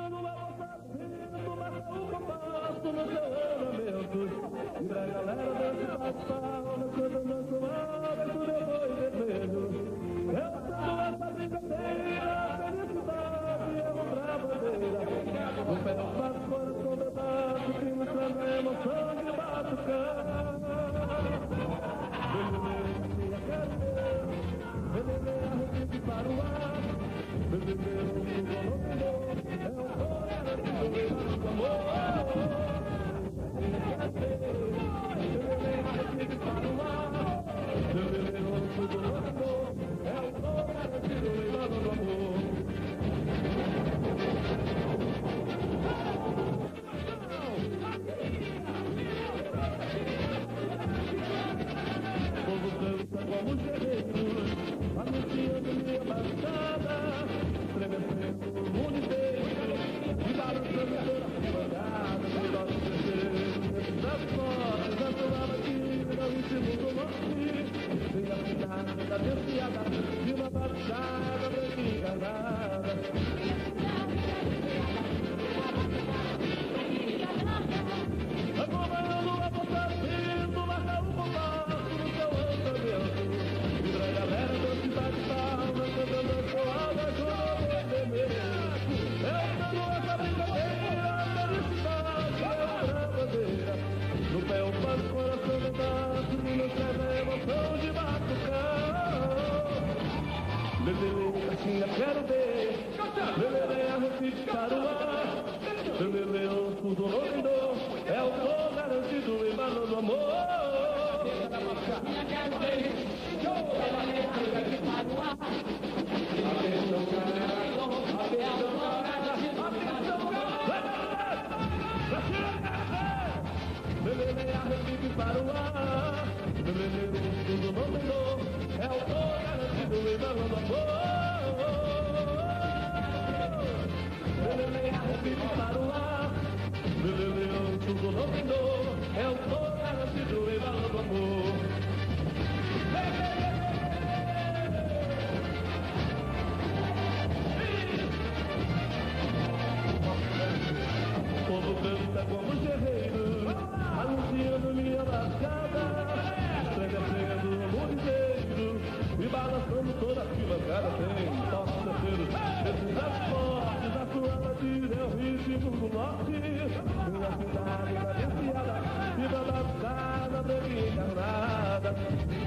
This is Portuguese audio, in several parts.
amanhã a moça vindo, marca o compasso no seu andamento. E pra galera desse bate-palma, quando danço alto, meu boi vermelho. Eu sendo essa brincadeira, felicidade é uma bandeira. No pé do passo, coração de baixo, que mostrando a emoção de batucar. Beleza, quero ver. Beleza, arrepio para o ar. Beleza, o golo é o coração do amor. Beleza, arrepio para o ar. Beleza, o golo é o coração do amor. Como guerreiros, anunciando minha baixada, estremecendo o mundo inteiro, e balançando toda a bancada, do nosso terceiro, das portas, da sua batida, o ritmo do norte, sem a cidade da desfiada, de uma baixada branca enganada. Acompanhando a moça vindo, marca o compasso no seu andamento. E pra galera da cidade palma, cantando a soada com o vermelho. Eu dando essa brincadeira, a felicidade é outra bandeira. No pé o passo, coração no braço, que não traz a emoção de batucar. Lelele, caixinha, quero ver. Lelele, arrepio para o ar. Lelele, o tudo lindo. É o som garantido em mano do amor. Beleza, arrepio para o ar. Beleza, tudo não mudou. É o som garantido em mano do amor. Beleza, arrepio para o ar. Beleza, tudo não mudou. É o som garantido em mano do amor. O povo canta como guerreiro, anunciando minha marcada, estremecendo o mundo inteiro e balançando toda a arquibancada. Tem toques terceiros, esses das fortes, a sua batida é o ritmo do norte, minha cidade da desfiada, e da batalha branca encarnada.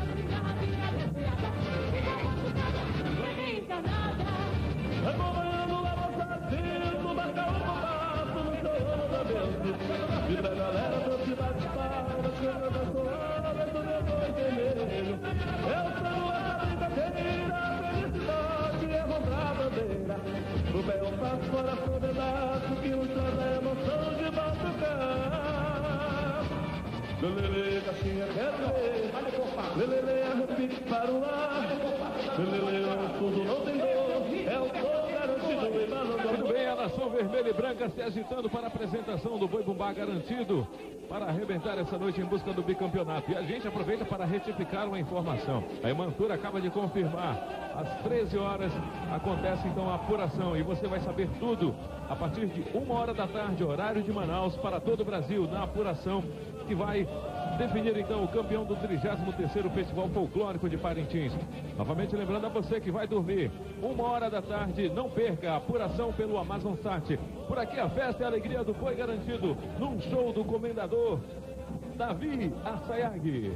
Acompanhando a moça vindo, marca o compasso no seu andamento. E pra galera do cidade palma, cantando a soada do meu boi vermelho. Eu sou essa brincadeira, a felicidade é outra bandeira. No pé eu faço coração pedaço, que nos traz a emoção de batucar. Lelele, caixinha, quero ver. Lelele, arrepio para o ar. Lelele, tudo não tem dor. É o som garantido em mano do amor. Muito bem, a nação vermelha e branca se agitando para a apresentação do Boi Bumbá garantido para arrebentar essa noite em busca do bicampeonato. E a gente aproveita para retificar uma informação. A Emantura acaba de confirmar. Às 13 horas acontece então a apuração e você vai saber tudo a partir de 1h da tarde, horário de Manaus, para todo o Brasil, na apuração que vai definir então o campeão do 33º Festival Folclórico de Parintins. Novamente lembrando a você que vai dormir 1h da tarde, não perca a apuração pelo Amazon Sat. Por aqui a festa e a alegria do Boi garantido num show do comendador Davi Assayag.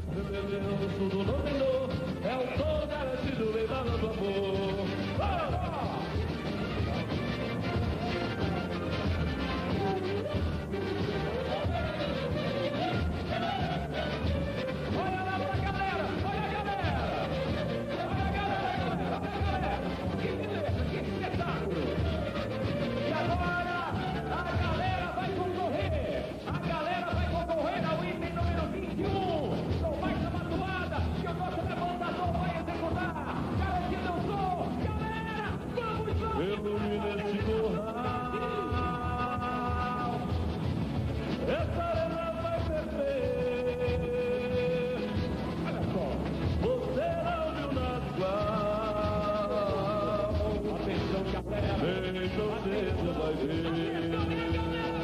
É o som garantido em mano do amor. Vai executar, garantido eu sou, galera, você vai ver.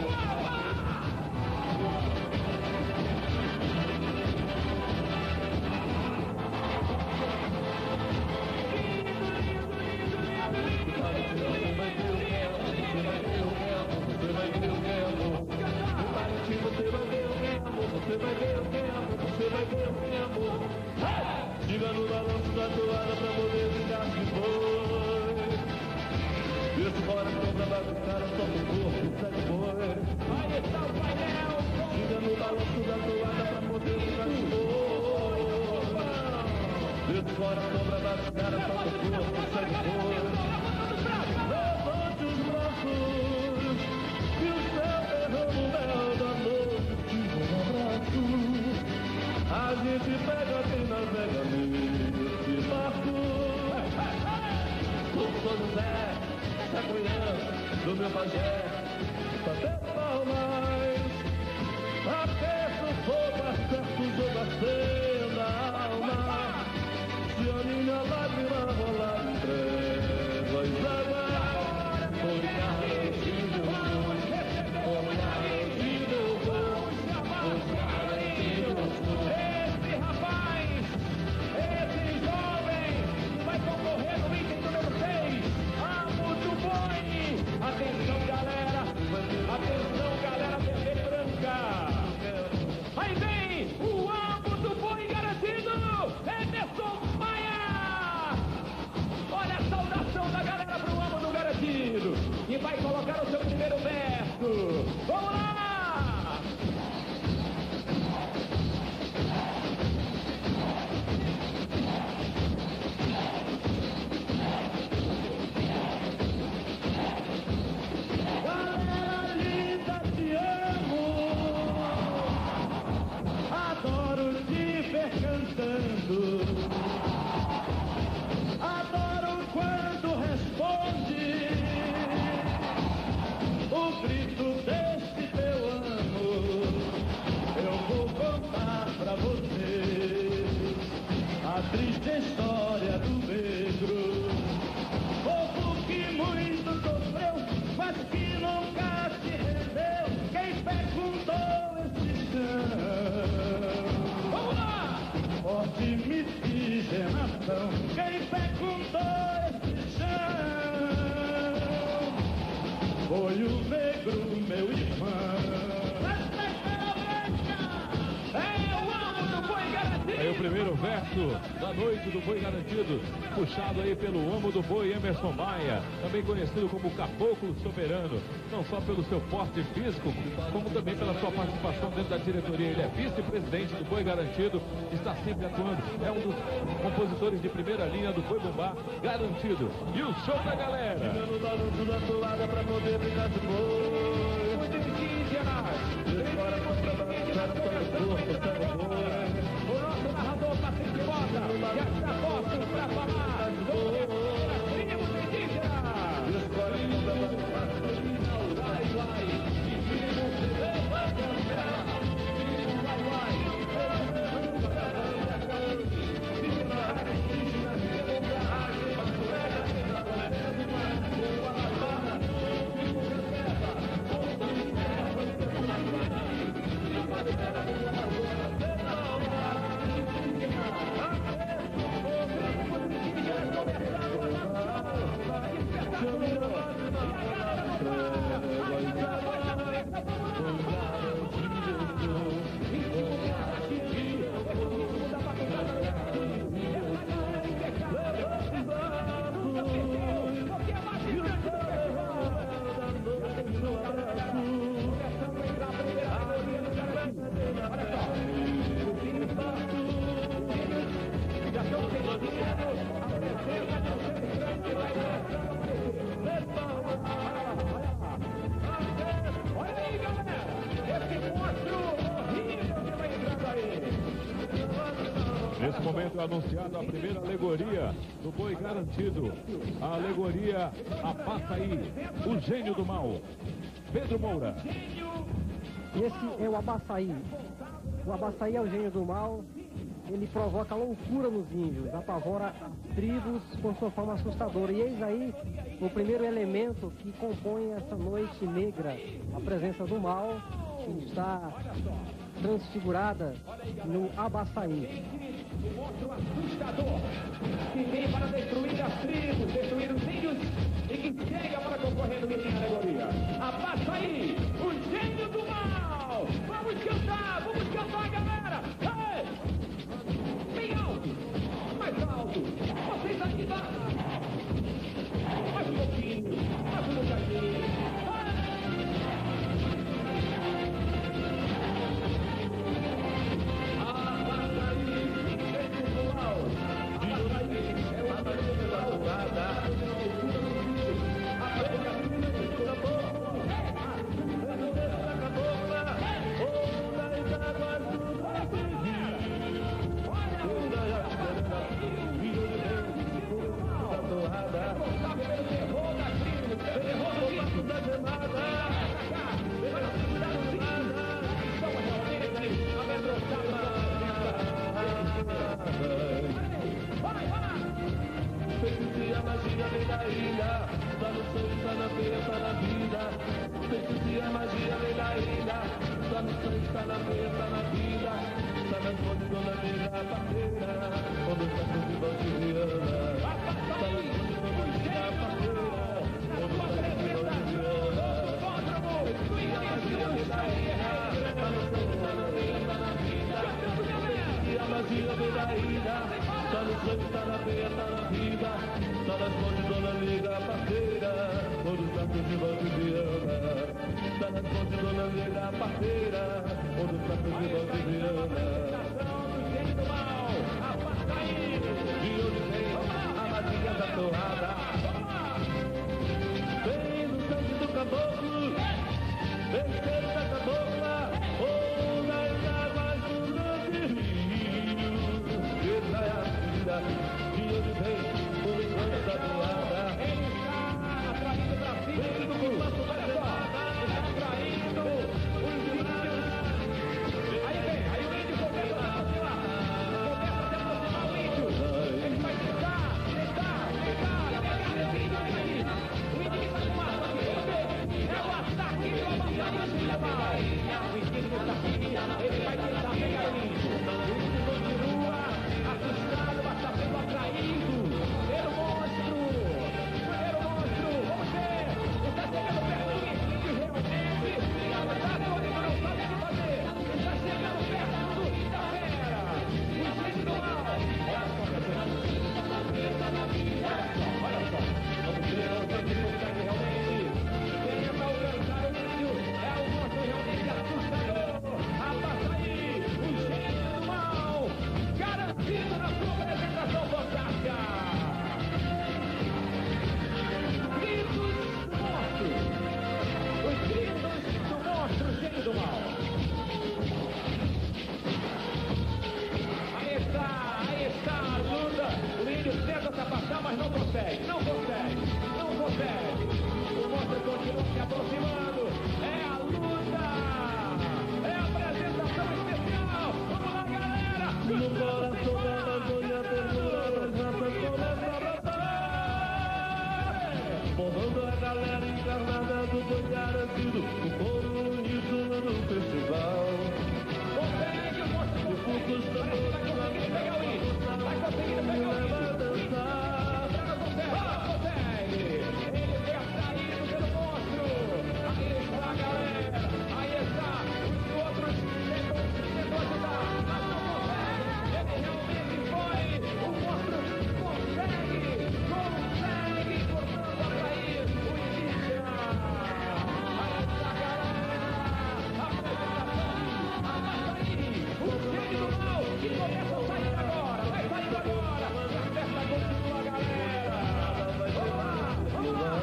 Você vai ver o que é amor, você vai ver o que é amor. Diga no balanço da toalha pra poder brincar de boi. Esse fora sobra bagunçada, só pro corpo, segue boi. Aí está o painel. Diga no balanço da toalha pra poder brincar de boi. Esse fora sobra bagunçada, só pro corpo, segue boi. Levante os braços e o céu derrama o mel da noite. A gente pega quem navega nesse barco. Sou José, Sacuiã, do meu pajé, bater palmas. Aperta o fogo, acerta o jogo, acenda a alma. Se a minha lágrima rolar em trevas, água, olhar antigo, olhar antigo, olhar antigo. Esse rapaz, esse jovem, vai concorrer no item número 6. Amo do boi. Atenção, galera. Atenção, galera, TV branca. Aí vem o amo do boi garantido. Emerson Maia. Olha a saudação da galera pro amo do garantido. E vai colocar o seu primeiro verso. Vamos lá. Adoro quando responde o grito desse teu amor. Eu vou contar pra você a triste história do negro, povo que muito sofreu, mas que nunca se rendeu. Quem fecundou esse chão? Vamos lá! Forte miscigenação, quem fecundou esse chão foi o negro, meu irmão. Aí o primeiro verso da noite do Boi Garantido, puxado aí pelo amo do boi, Emerson Maia, também conhecido como Caboclo Soberano, não só pelo seu porte físico, como também pela sua participação dentro da diretoria. Ele é vice-presidente do Boi Garantido, está sempre atuando, é um dos compositores de primeira linha do Boi Bumbá Garantido. E o show da galera! No balanço da toalha pra poder brincar de boi. Muito indígenas. Agora pra balançar o corpo, segue boi. O nosso narrador Patrick Mota já está posto para falar sobre a tribo indígena. Nesse momento é anunciada a primeira alegoria do Boi Garantido. A alegoria Abaçaí, o gênio do mal. Pedro Moura. Esse é o Abaçaí. O Abaçaí é o gênio do mal. Ele provoca loucura nos índios, apavora tribos com sua forma assustadora. E eis aí o primeiro elemento que compõe essa noite negra, a presença do mal, que está transfigurada no Abaçaí. O monstro assustador que vem para destruir as tribos, destruir os índios e que chega para concorrer no item alegoria. Abaçaí, o gênio do mal! Vamos cantar, galera! Ei! Bem alto, mais alto! Vocês ainda! Mais um pouquinho, mais um bocadinho! A magia vem da ilha, tá no sangue, tá na veia, tá na vida. Feitiço a magia vem da ilha, tá no sangue, tá na veia, tá na vida. Tá nas mãos de Dona Negra, a parteira, quando está com o Valdiviana. Tá nas mãos de Dona Negra, a parteira, quando está com o Valdiviana. Feitiço a magia vem da ilha, tá no sangue, tá na veia, tá na vida. Feitiço a magia vem da ilha, tá no sangue, tá na veia, tá na vida. Tá nas mãos de Dona Negra, a parteira, quando está com o Valdiviana. Tá nas mãos de Dona Negra, a parteira, quando está com o Valdiviana. De onde vem a magia da torrada? Vem do sangue do caboclo, vem cheiro da cabocla, ou nas águas do grande rio. Essa é a vida, de onde vem o encanto da torrada. Ele está atraindo pra cima, vem do compasso da torrada, está atraindo os índios. Aí vem, aí o índio começa a se aproximar o índio. Ele vai tentar pegar esse índio aí. O índio que está com massa aqui, é o ataque do Abaçaí. O índio está aqui, ele vai tentar pegar o índio. O índio continua assustado, mas está sendo atraído pelo monstro. Vamos ver. Está chegando perto do índio realmente. Está todo mundo não sabe o que fazer. Está chegando perto da fera. O gênio do mal. Olha só. Vamos ver o que ele consegue realmente. Tenta alcançar o índio. É um monstro realmente assustador. Abaçaí, o gênio do mal. Garantido na sua apresentação fantástica. Gritos do monstro. Os gritos do monstro, gênio do mal. Aí está a luta. O índio tenta se afastar, mas não consegue. O monstro continua se aproximando. É a luta. É a apresentação especial. Vamos lá, galera. No coração da Amazônia, a ternura das raças começa a bater. Formando a galera encarnada do boi garantido. O povo unido no festival. Consegue, o monstro consegue. Vai conseguir pegar o índio. Vai conseguir pegar o índio. Consegue. Ele foi atraído pelo monstro. Aí está a galera. Aí está. Os outros tentou ajudar, mas não consegue. Ele realmente foi. O monstro consegue, portanto, atrair o indígena. Aí está a galera. A apresentação. Abaçaí. O gênio do mal que começa a sair agora. Vai saindo agora. A festa continua, galera. Vamos lá.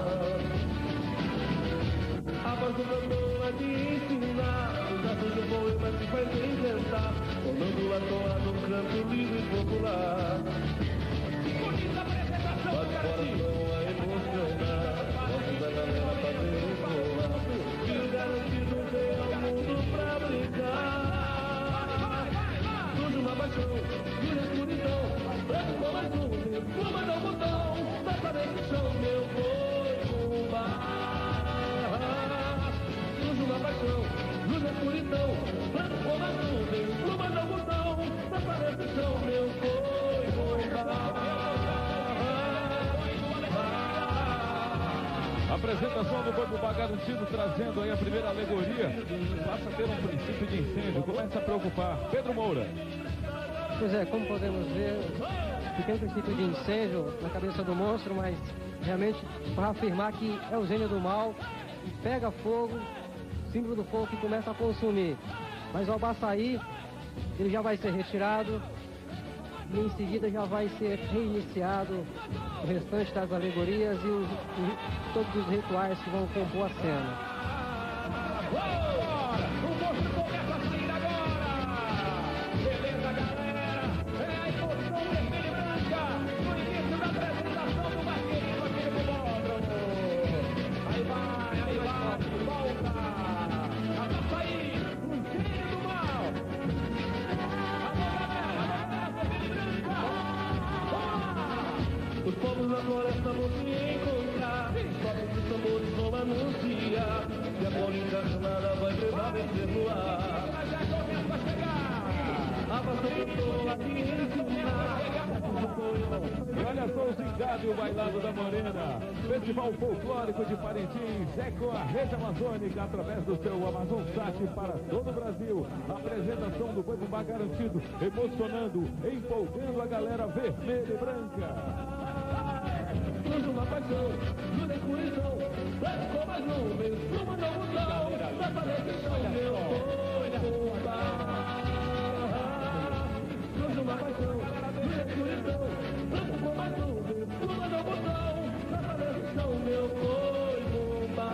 A voz do cantor é de ensinar. Os atos do poema se faz inventar. Tornando a toa no canto livre e popular. Bonita apresentação, mas o coração a emocionar. Vamos a galera fazer um voar. E o garantido veio ao mundo pra brincar. Surge uma paixão e escuridão. Branco como azul, comanda o botão. Dança nesse chão, meu povo. escuridão, branco como as nuvens, pluma no botão, na parede são meu Apresentação do Boi Bumbá garantido, trazendo aí a primeira alegoria. Passa a ter um princípio de incêndio, começa a preocupar. Pedro Moura. Pois é, como podemos ver, pequeno princípio de incêndio na cabeça do monstro, mas realmente para afirmar que é o gênio do mal, que pega fogo, símbolo do fogo que começa a consumir. Mas o Abaçaí, ele já vai ser retirado e em seguida já vai ser reiniciado o restante das alegorias e todos os rituais que vão compor a cena. O monstro começa a sair agora! Beleza, galera! É a emoção vermelha e branca no início da apresentação do Marquinhos aqui no Bódromo! Aí vai, volta! Abaçaí, o gênio do mal! Os povos da floresta vão se encontrar, toques de tambores vão anunciar, e a bola encarnada vai prevalecer no ar. A vaca cantou aqui em cima. E olha só o Zingado e o Bailado da Morena. Festival Folclórico de Parintins é com a Rede Amazônica através do seu Amazon Sat para todo o Brasil. A apresentação do Boi Bumbá garantido, emocionando, empolgando a galera vermelha e branca. Luz uma paixão, luz da escuridão, branco como as nuvens, pluma no botão, na parede são meu Bumbá. Luz uma paixão, luz da escuridão, branco como as nuvens, pluma no botão, na parede são meu Bumbá.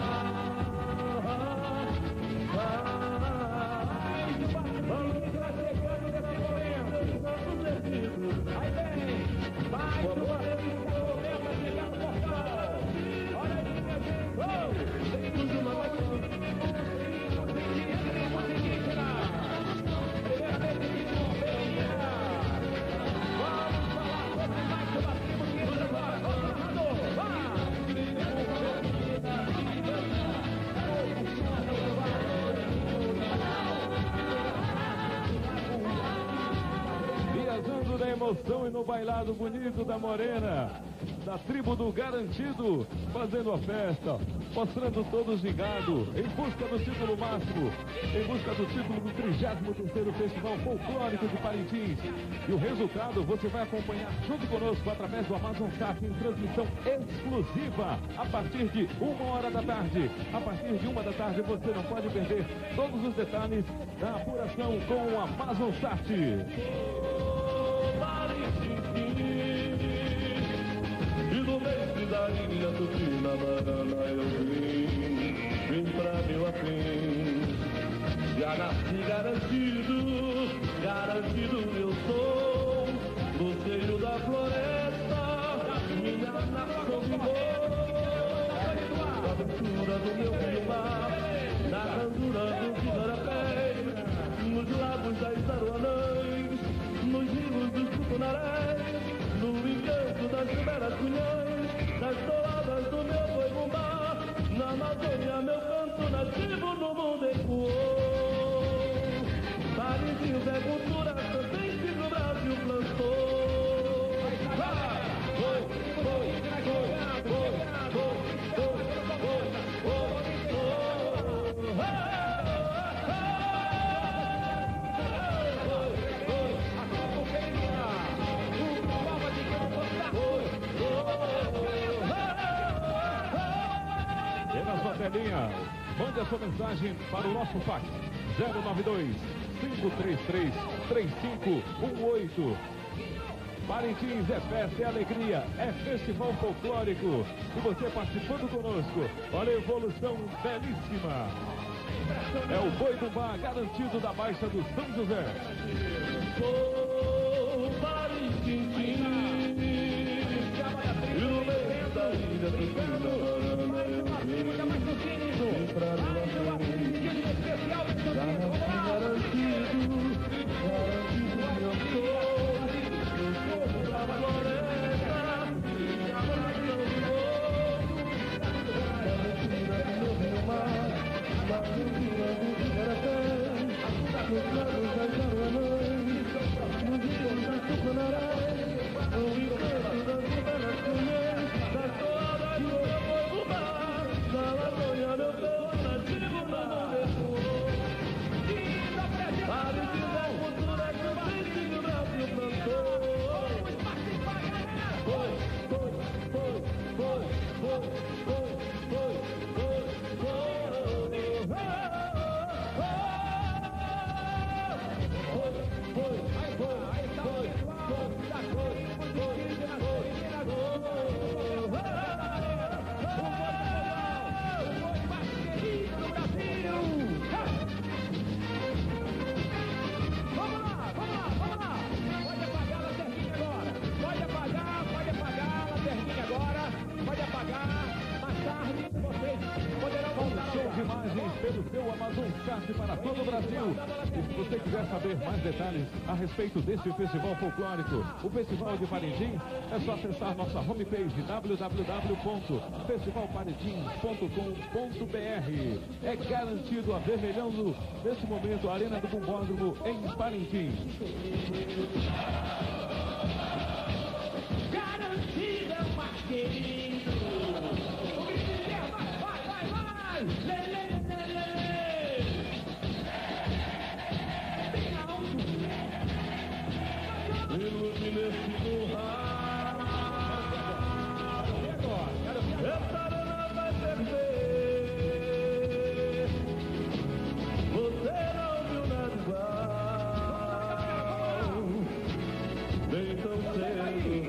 Vamos entrar chegando nesse momento! Aí vem! Vai, começa a chegar no portal! Olha aí, meu Deus! Luz uma paixão. Primeira vez que vamos falar sobre mais do batismo que entra agora! Narrador, Viajando na emoção e no bailado bonito da Morena, da tribo do Garantido, fazendo a festa, mostrando todo o gingado, em busca do título máximo, em busca do título do 33º Festival Folclórico de Parintins. E o resultado você vai acompanhar junto conosco através do Amazon Sat em transmissão exclusiva a partir de 1h da tarde. A partir de 1h da tarde você não pode perder todos os detalhes da apuração com o Amazon Sat. E no meio da linha sutil na banana eu vim pra meu afim. Já nasci garantido eu sou, no seio da floresta, minha nação vivou. Na aventura do meu rio mar, na randura dos igarapés, nos lagos das aruanãs, nos rios dos tucunarés, no encanto das primeras cunhãs, nas toadas do meu boi bumbá, na Amazônia meu canto nativo no mundo ecoou. Parintins é cultura, também que o Brasil plantou. Telinha, mande a sua mensagem para o nosso fax 092-533-3518. Parintins é festa, é alegria, é festival folclórico. E você participando conosco, olha a evolução belíssima. É o Boi Bumbá garantido da Baixa do São José. Oh, Parintins, e no meio da ilha do filmagens pelo seu Amazon Chat para todo o Brasil. E se você quiser saber mais detalhes a respeito deste festival folclórico, o Festival de Parintins, é só acessar nossa homepage www.festivalparintins.com.br. É garantido avermelhando nesse momento a Arena do Bumbódromo em Parintins. Garantida, Marquinhos. Vai. Lê. Bem alto. Ilumina-se no rádio. Essa arena vai perder. Você não viu nada igual. Nem tão cedo vai ver.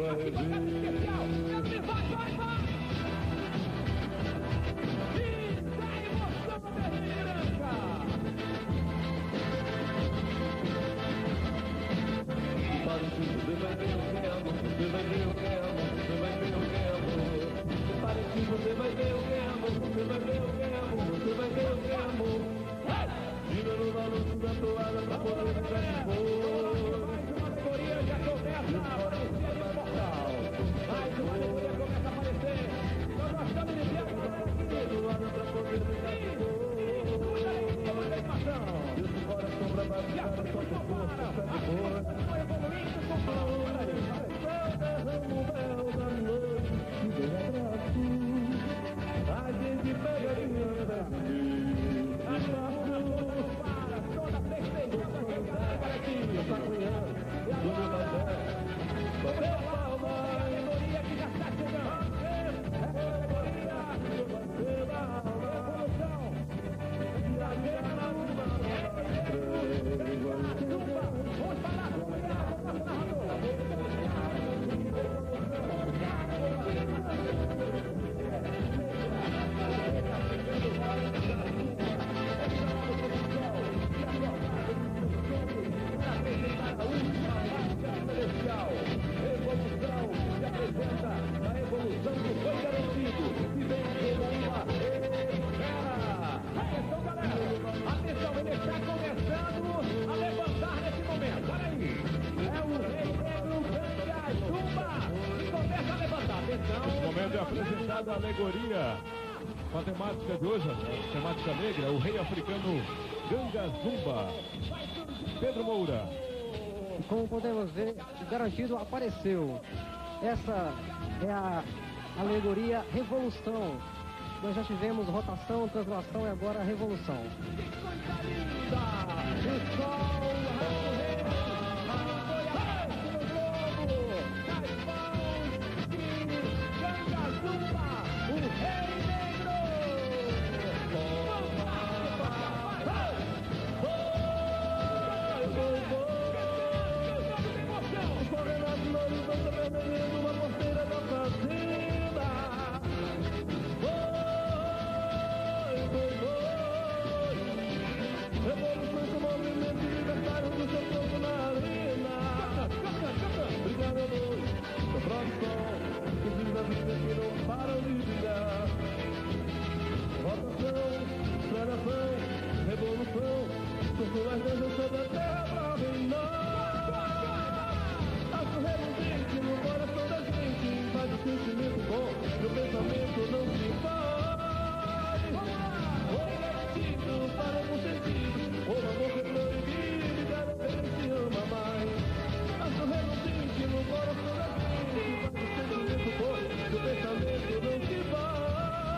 Você vai ver o que é amor, você vai ver o que é amor, você vai ver o que é amor. Parece você vai ver o que é amor, você vai ver o que é amor, você vai ver o que é amor. Gira no balanço da toalha pra poder ficar de boa. Mais uma alegoria já começa a aparecer no portal. Mais uma alegoria começa a aparecer. Nós estamos iniciando pra poder ficar de boa. Esse coração pra baixar, só que o corpo está de boa. A gente pega de anda para toda a perfeição daquela garotinha. Alegoria que já está chegando. A alegoria com a temática de hoje, a temática negra, o rei africano Ganga Zumba. Pedro Moura. Como podemos ver, o garantido apareceu. Essa é a alegoria Revolução. Nós já tivemos rotação, translação e agora revolução. uma porteira da fazenda. Revolução com movimento libertário do seu povo na arena. Obrigado, amor. No próximo, os filhos da vida que não param de brilhar. Votação, declaração, revolução. Circular danças sobre a terra pra reinar. Acho reluzente no coração da gente. Faz o sentimento bom, no pensamento não se vai. Oi, garantido para algum sentido. O amor que proibido e cada vez se ama mais. Acho reluzente no coração da gente. Faz o sentimento bom, no pensamento não se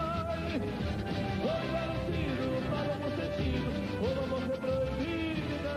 vai. Oi, garantido para algum sentido. O amor que proibido e cada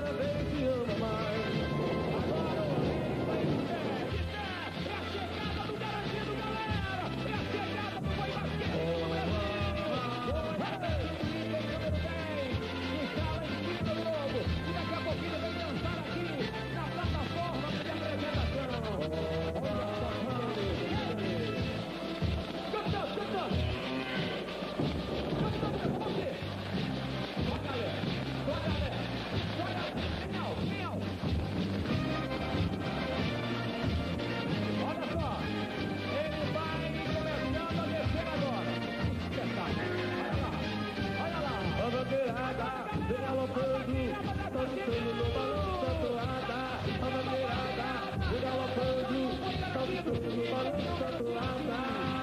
vaqueirada, vem galopando, saltitando no balanço da toada. A vaqueirada, vem galopando, saltitando no balanço da toada.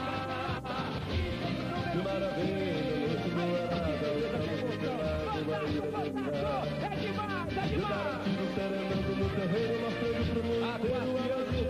Que maravilha, esse moerada, o cabo do pelado vai ir a terminar. E o garantido serenando no terreiro, mostrando pro mundo inteiro a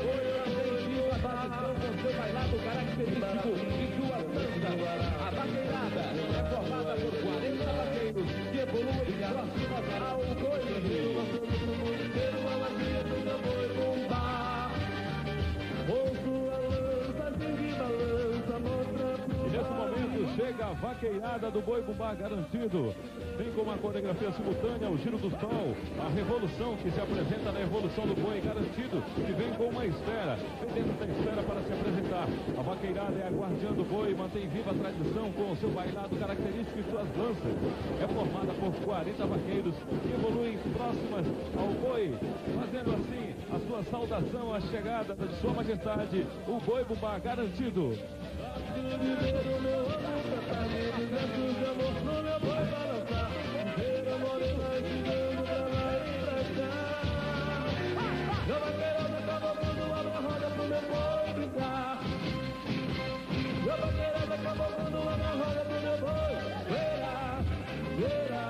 Você vai lá do característico de sua dança. A vaqueirada é formada por 40 vaqueiros que evoluem próximas ao boi. mostrando pro mundo inteiro a alegria do boi bombar. Com sua lança, gingue balança, mostra pro E nesse momento chega a vaqueirada do Boi Bumbá Garantido. Vem com uma coreografia simultânea, o Giro do Sol, a revolução que se apresenta na evolução do Boi Garantido, que vem com uma esfera, vem dentro da esfera para se apresentar. A vaqueirada é a guardiã do boi, mantém viva a tradição com o seu bailado característico e suas danças. É formada por 40 vaqueiros que evoluem próximas ao boi, fazendo assim a sua saudação à chegada de sua majestade, o Boi Bumbá Garantido. viver o meu amor, tratamento, gestos de amor no meu boi balançar. Viver amor e vai girando pra lá e pra cá. Meu vaqueirada cavalgando, abre a roda pro meu boi brincar. Meu vaqueirada cavalgando, abre a roda pro meu boi. Verá, verá.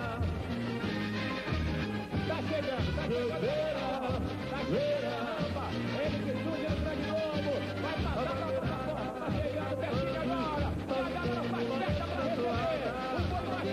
Tá chegando, Verá, verá. Ele que surge atrás de novo. Vai passar pra tá chegando pertinho agora. A galera faz festa pra receber. O boi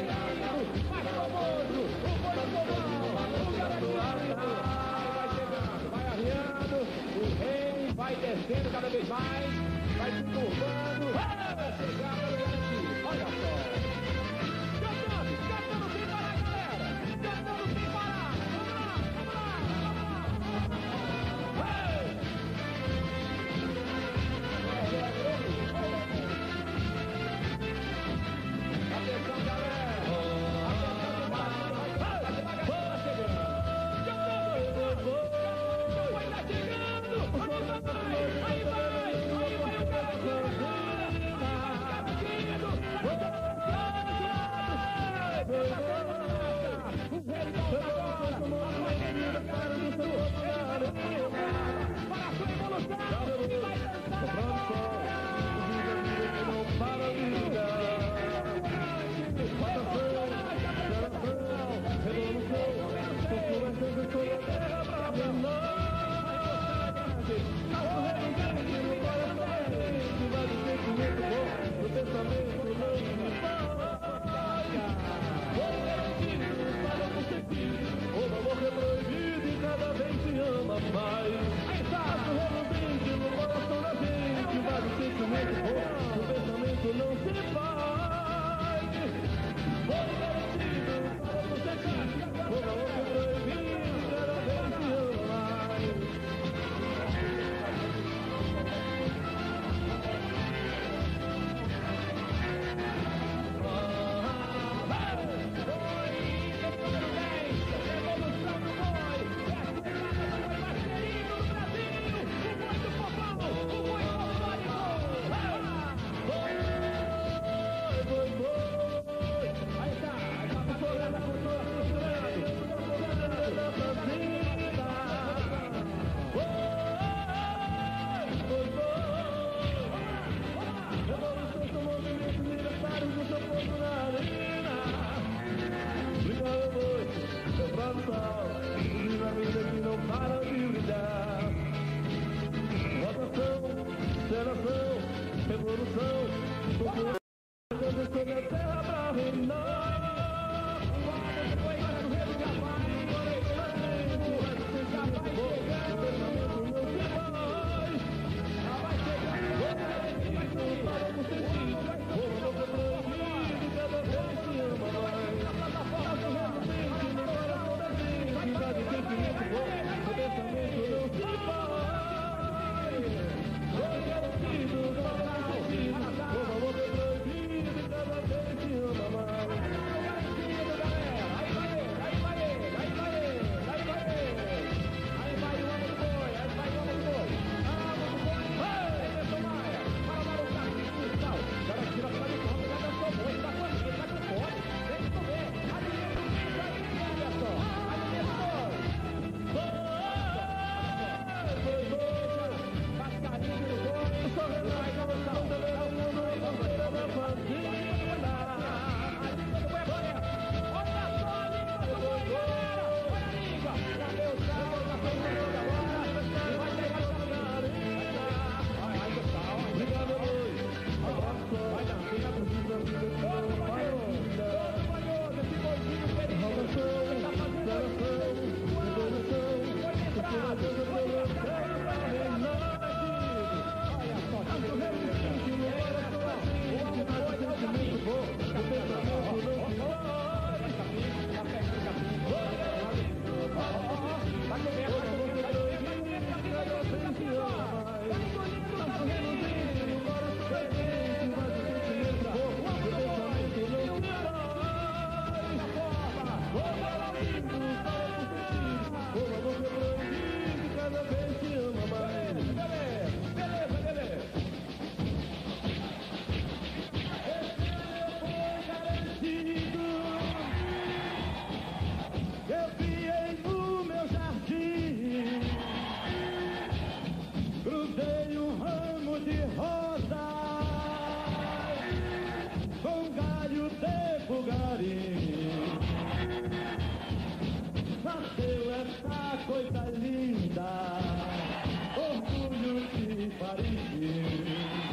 Nasceu essa coisa linda, orgulho de Paris.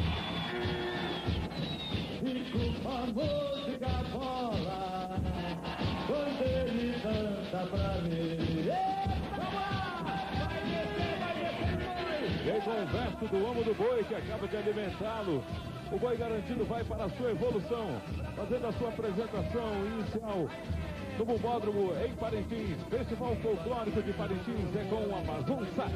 E com a música bola, quando ele canta pra mim. Vem com o verso do Amo do Boi que acaba de alimentá-lo. O Boi Garantido vai para a sua evolução, fazendo a sua apresentação inicial no Bombódromo em Parintins. Festival Folclórico de Parintins é com o Amazon Sat.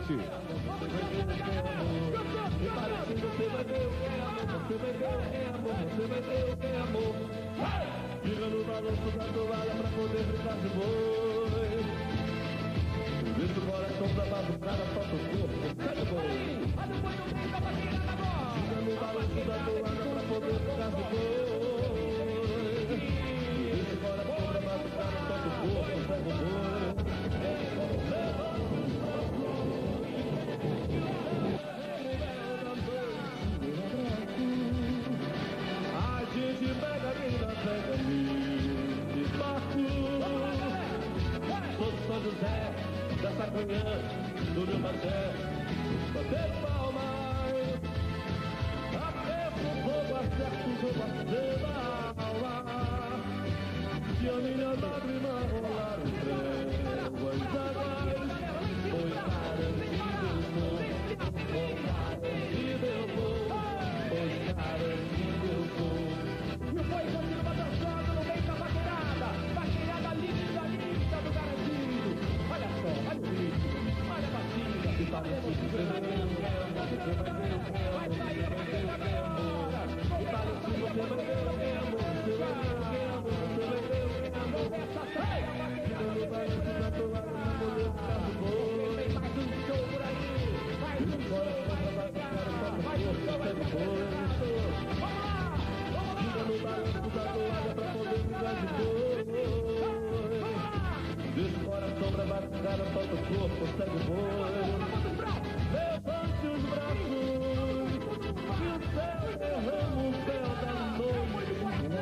Fica no balanço da toalha pra poder brincar de boi. Deixa o coração pra batucada, solta o corpo, sai do boi. Fica no balanço da toalha pra poder brincar de boi. Deixa o coração pra batucada, solta o corpo, sai do boi. A gente pega a mina, pega-me de barco. Sou de São José, da Sacunhã, do Rio Magé, bater palmas, até pro fogo acerto do Barcelona. Se a minha lágrima rolar em tréguas águas, foi garantido eu vou, foi garantido eu vou. E o Boi continua dançando no meio da vaqueirada linda, linda do Garantido. Olha só, olha o ritmo, olha a batida, olha a emoção. Vai sair a batida agora. Começa a sair a batida. Tem mais um show por aí. Mais um show, mais um show. Vamos lá, vamos lá. Deixa o coração pra batucada, solta o corpo, segue o boi. Levante os braços, que o céu derrama o céu da noite.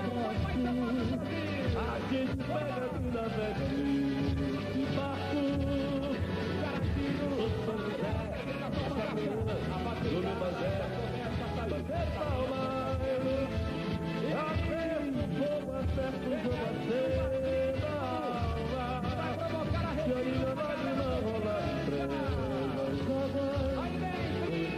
A gente pega a vida, pega de barco. O São José, do meu Magé, bater palmas. Aperta o fogo, aperta o jogo, acenda. Vai provocar a Se a minha lágrima rolar em trevas, Aí vem,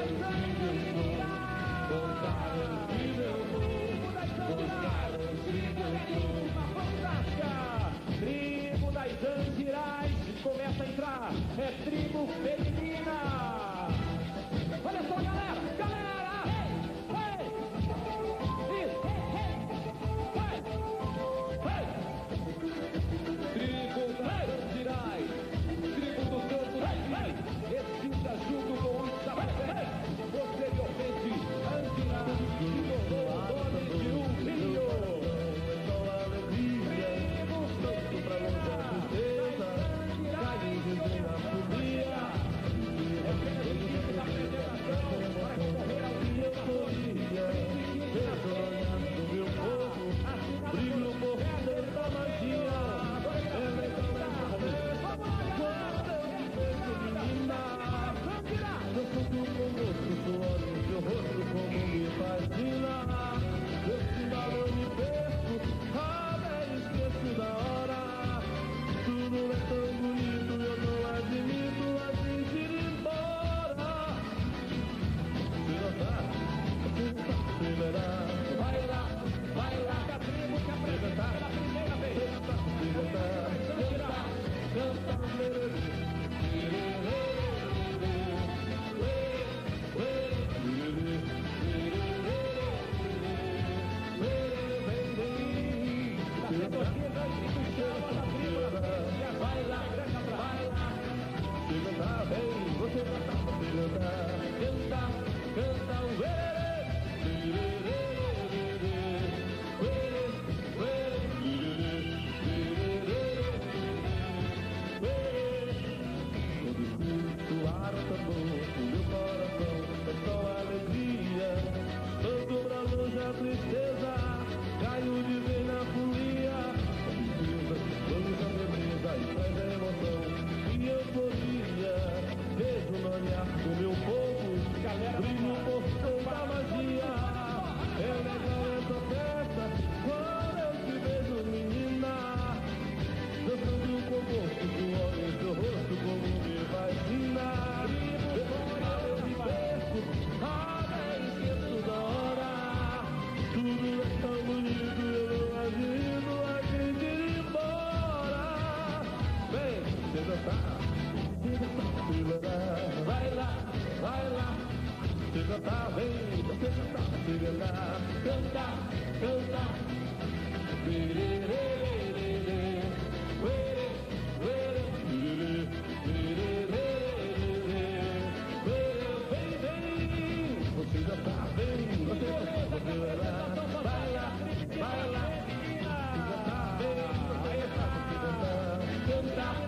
tribo das Angirais começa a entrar, é tribo feminina. Olha só, galera, galera, ei, isso, ei, tribo das Angirais, tribo do Santo Daí, excita junto com o Isabel, posteriormente, Angirais, que tornou o nome de um rio. canta, canta o a tristeza caiu de vez na folia, vamos a beleza e traz a emoção e euforia. Vejo no olhar do meu povo, brilho o portão da magia. É legal essa festa quando eu te vejo, menina, dançando com o corpo, do olho e do rosto, como me vai ensinar. Eu me perco, esqueço da hora. Tudo é tão bonito, eu não imagino a gente ir embora. Vem, você dançar, se levar. Vai lá, você cantar, vem, você cantar, se levar. Canta, canta. Você já tá bem, você vai lá, vai lá, vai lá. Você já tá bem, você cantar,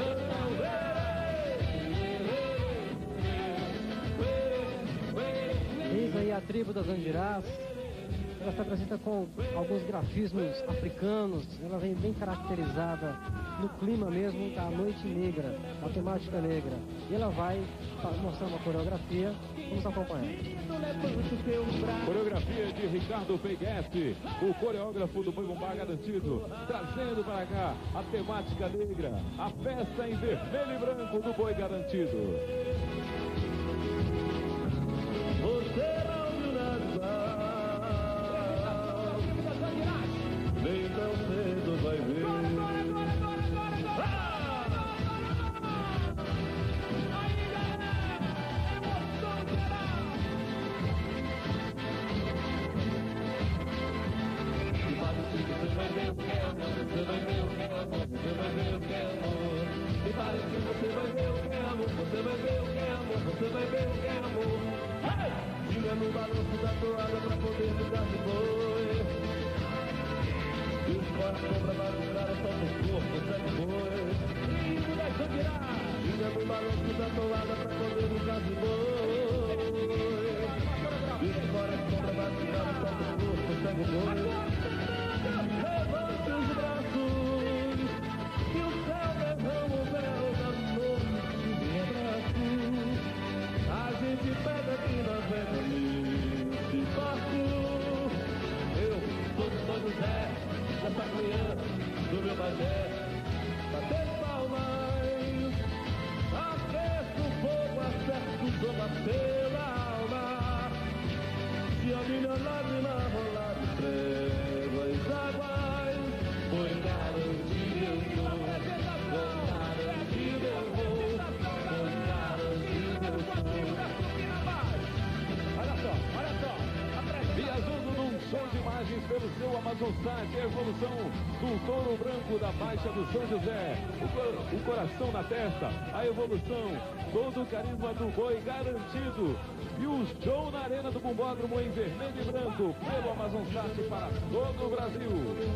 Eis aí a tribo das Andirás. Ela se apresenta com alguns grafismos africanos. Ela vem bem caracterizada no clima mesmo da noite negra, da temática negra. E ela vai mostrar uma coreografia. Vamos acompanhar. Coreografia de Ricardo Peguete, o coreógrafo do Boi Bumbá Garantido, trazendo para cá a temática negra, a festa em vermelho e branco do Boi Garantido. Você não viu nada, nem tão cedo vai ver. Você vai ver o que é amor, você vai ver o que é amor, você vai ver o que é amor. E parece que você vai ver o que é amor, você vai ver o que é amor, você vai ver o que é amor. Gira no balanço da toalha pra poder ficar de boi. E os coração pra bagunçar é só pro corpo, segue boi. Gira no balanço da toalha pra poder ficar de boi. E os coração pra bagunçar é só pro corpo, segue boi. Levante os braços e o céu derrama o véu da noite de abraço. A gente pega aqui na vega nesse barco. Eu sou de São José, essa manhã do meu Bagé, bater palmas, aqueço o fogo, acerto o soma pela alma. Se a minha lágrima rolar de trevas águas, foi garantido eu vou, foi garantido eu vou, foi garantido eu vou. Olha só, Viajando num show de imagens pelo seu Amazonsat, a evolução do touro branco da Baixa do São José, o coração na testa, a evolução, todo o carisma do Boi Garantido. E o show na Arena do Bumbódromo em vermelho e branco, pelo Amazonsat para todo o Brasil.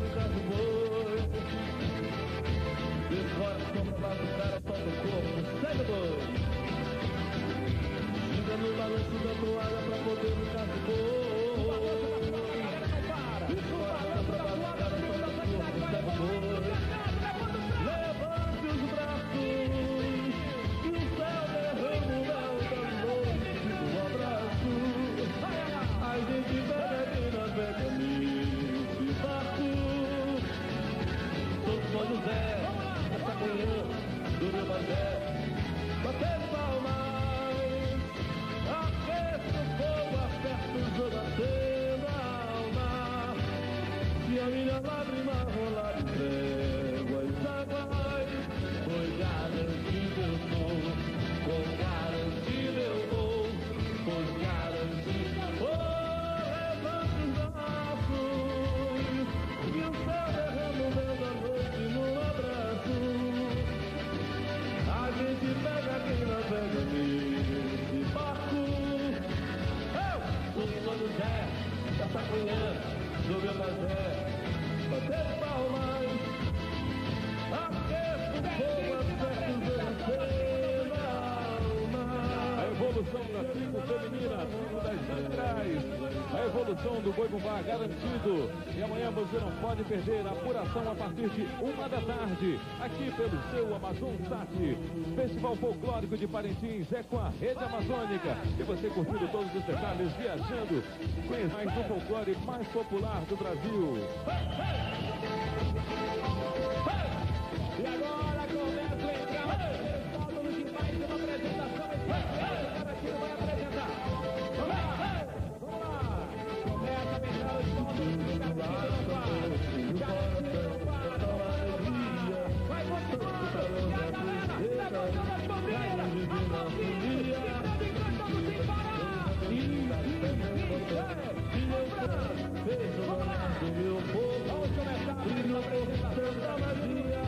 Gira no balanço da toalha pra poder ficar de boa. Levante os braços e o céu derrama o véu da noite do abraço. A gente pega aqui na vega nesse barco. Sou São José, essa manhã do meu Bagé, bater palmas, aqueço o fogo, aperto o jogo, acendo a alma. Se a minha lágrima rolar de tréguas águas, foi garantido eu vou, com garantido eu vou, foi garantido. Levante os braços e o céu derrama o véu da noite no abraço. A gente pega aqui na vega nesse barco. som do Boi Bumbá garantido. E amanhã você não pode perder a apuração a partir de 1 da tarde, aqui pelo seu Amazon Sat. Festival Folclórico de Parintins é com a Rede Amazônica. E você curtindo todos os detalhes, viajando, conhece mais do folclore mais popular do Brasil. E agora começa a entrar o módulo de mais uma apresentação especial que o Garantido vai apresentar. Vamos lá! Começa a entrar os módulos do Garantido no par. Garantido no par, vai continuando. E a galera levantando as bandeiras, as mãozinhas, e cantando sem parar. Vamos lá! Vamos começar a apresentação da magia.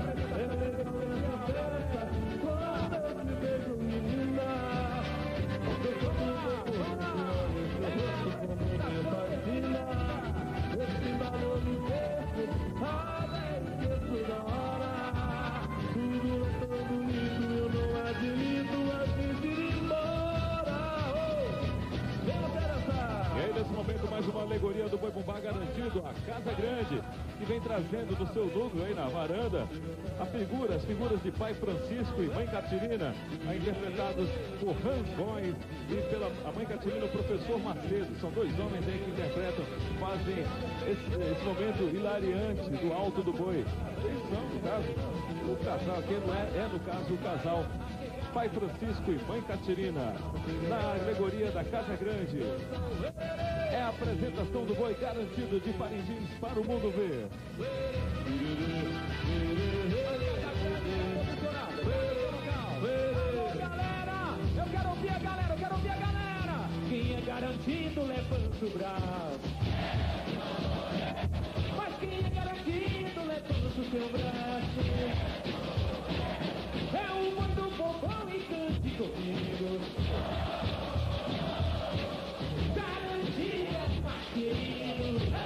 Mais uma alegoria do Boi Bumbá garantido, a Casa Grande, que vem trazendo do seu núcleo aí na varanda as figuras de Pai Francisco e Mãe Catirina, interpretados por Hans Góes e pela a Mãe Catirina, o Professor Macedo. São dois homens aí que interpretam, fazem esse momento hilariante do Alto do Boi. Eles são, no caso, o casal aqui não é no caso o casal Pai Francisco e Mãe Catirina, na alegoria da Casa Grande. É a apresentação do Boi garantido de Parintins para o mundo ver. Galera, eu quero ouvir a galera. Quem é garantido, levanta o braço. Mas quem é garantido, levanta o seu braço. É o mundo bobão e cante comigo. Garantia, querido.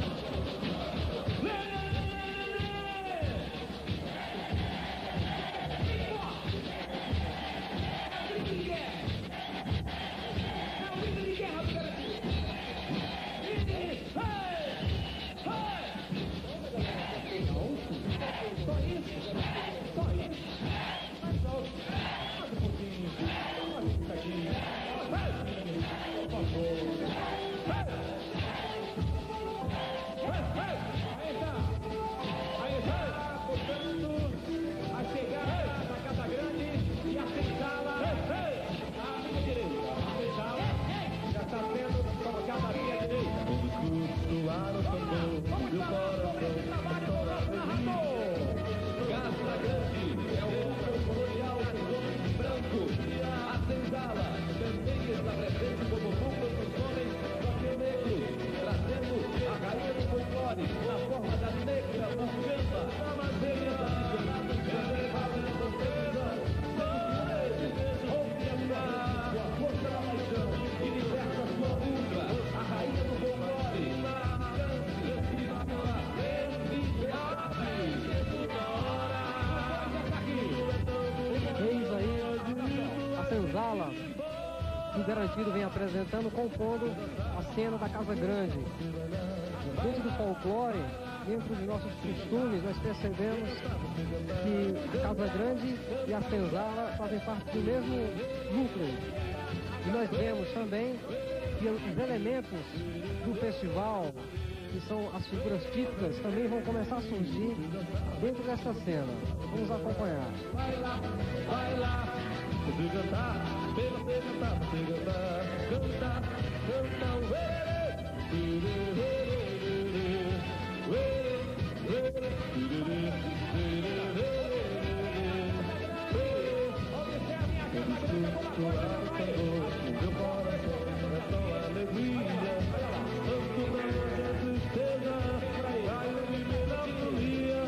O Garantido vem apresentando, compondo a cena da Casa Grande. Dentro do folclore, dentro dos nossos costumes, nós percebemos que a Casa Grande e a senzala fazem parte do mesmo núcleo. E nós vemos também que os elementos do festival, que são as figuras típicas, também vão começar a surgir dentro dessa cena. Vamos acompanhar. Vai lá, você cantar, você cantar, cantar, meu coração é tão alegria, tanto pra você a tristeza, vai viver na folia,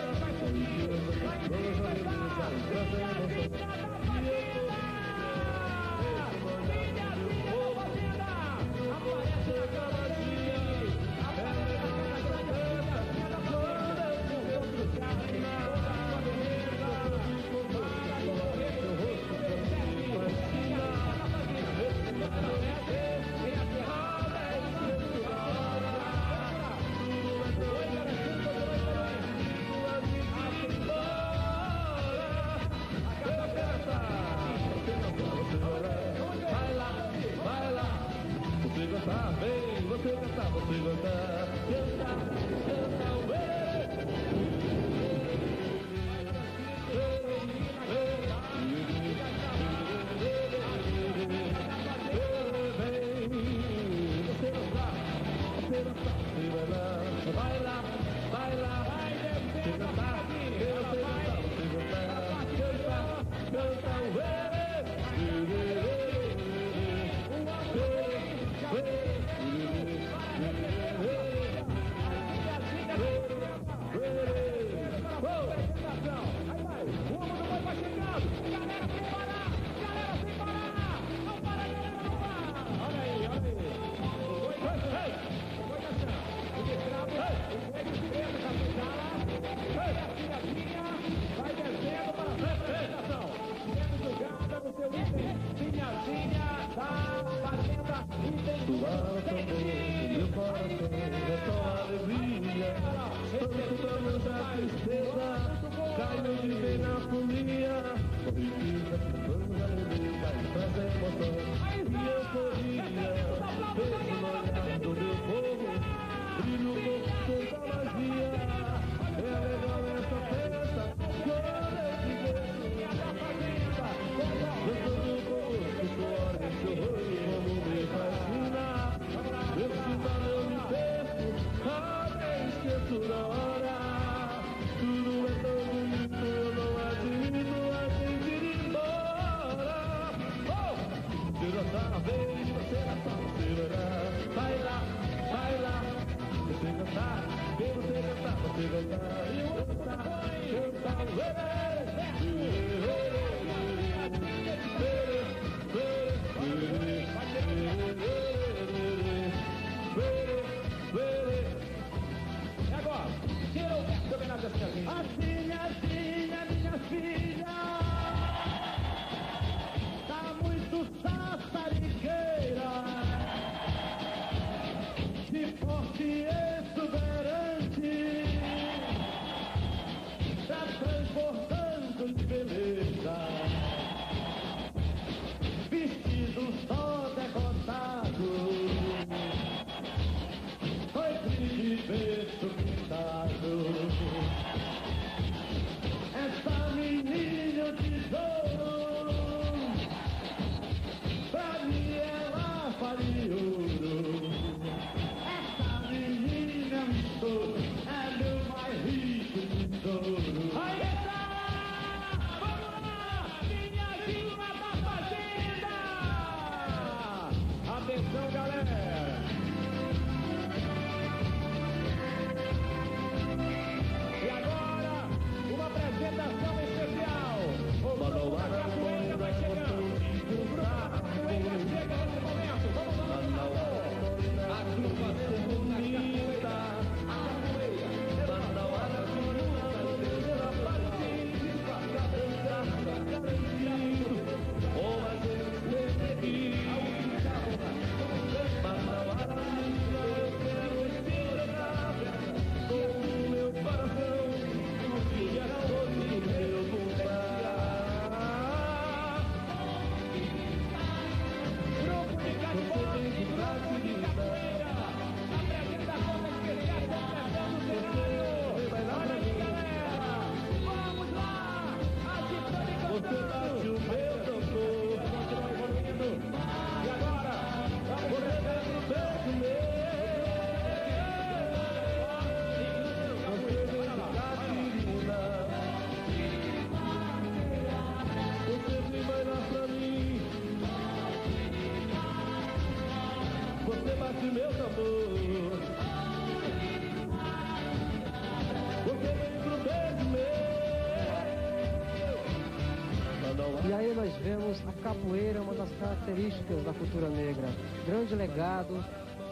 E aí nós vemos a capoeira, uma das características da cultura negra. Grande legado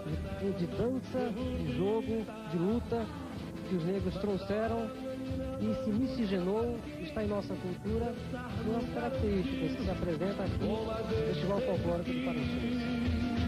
de dança, de jogo, de luta que os negros trouxeram e se miscigenou, está em nossa cultura e nas características que se apresenta aqui no Festival Folclórico de Parintins.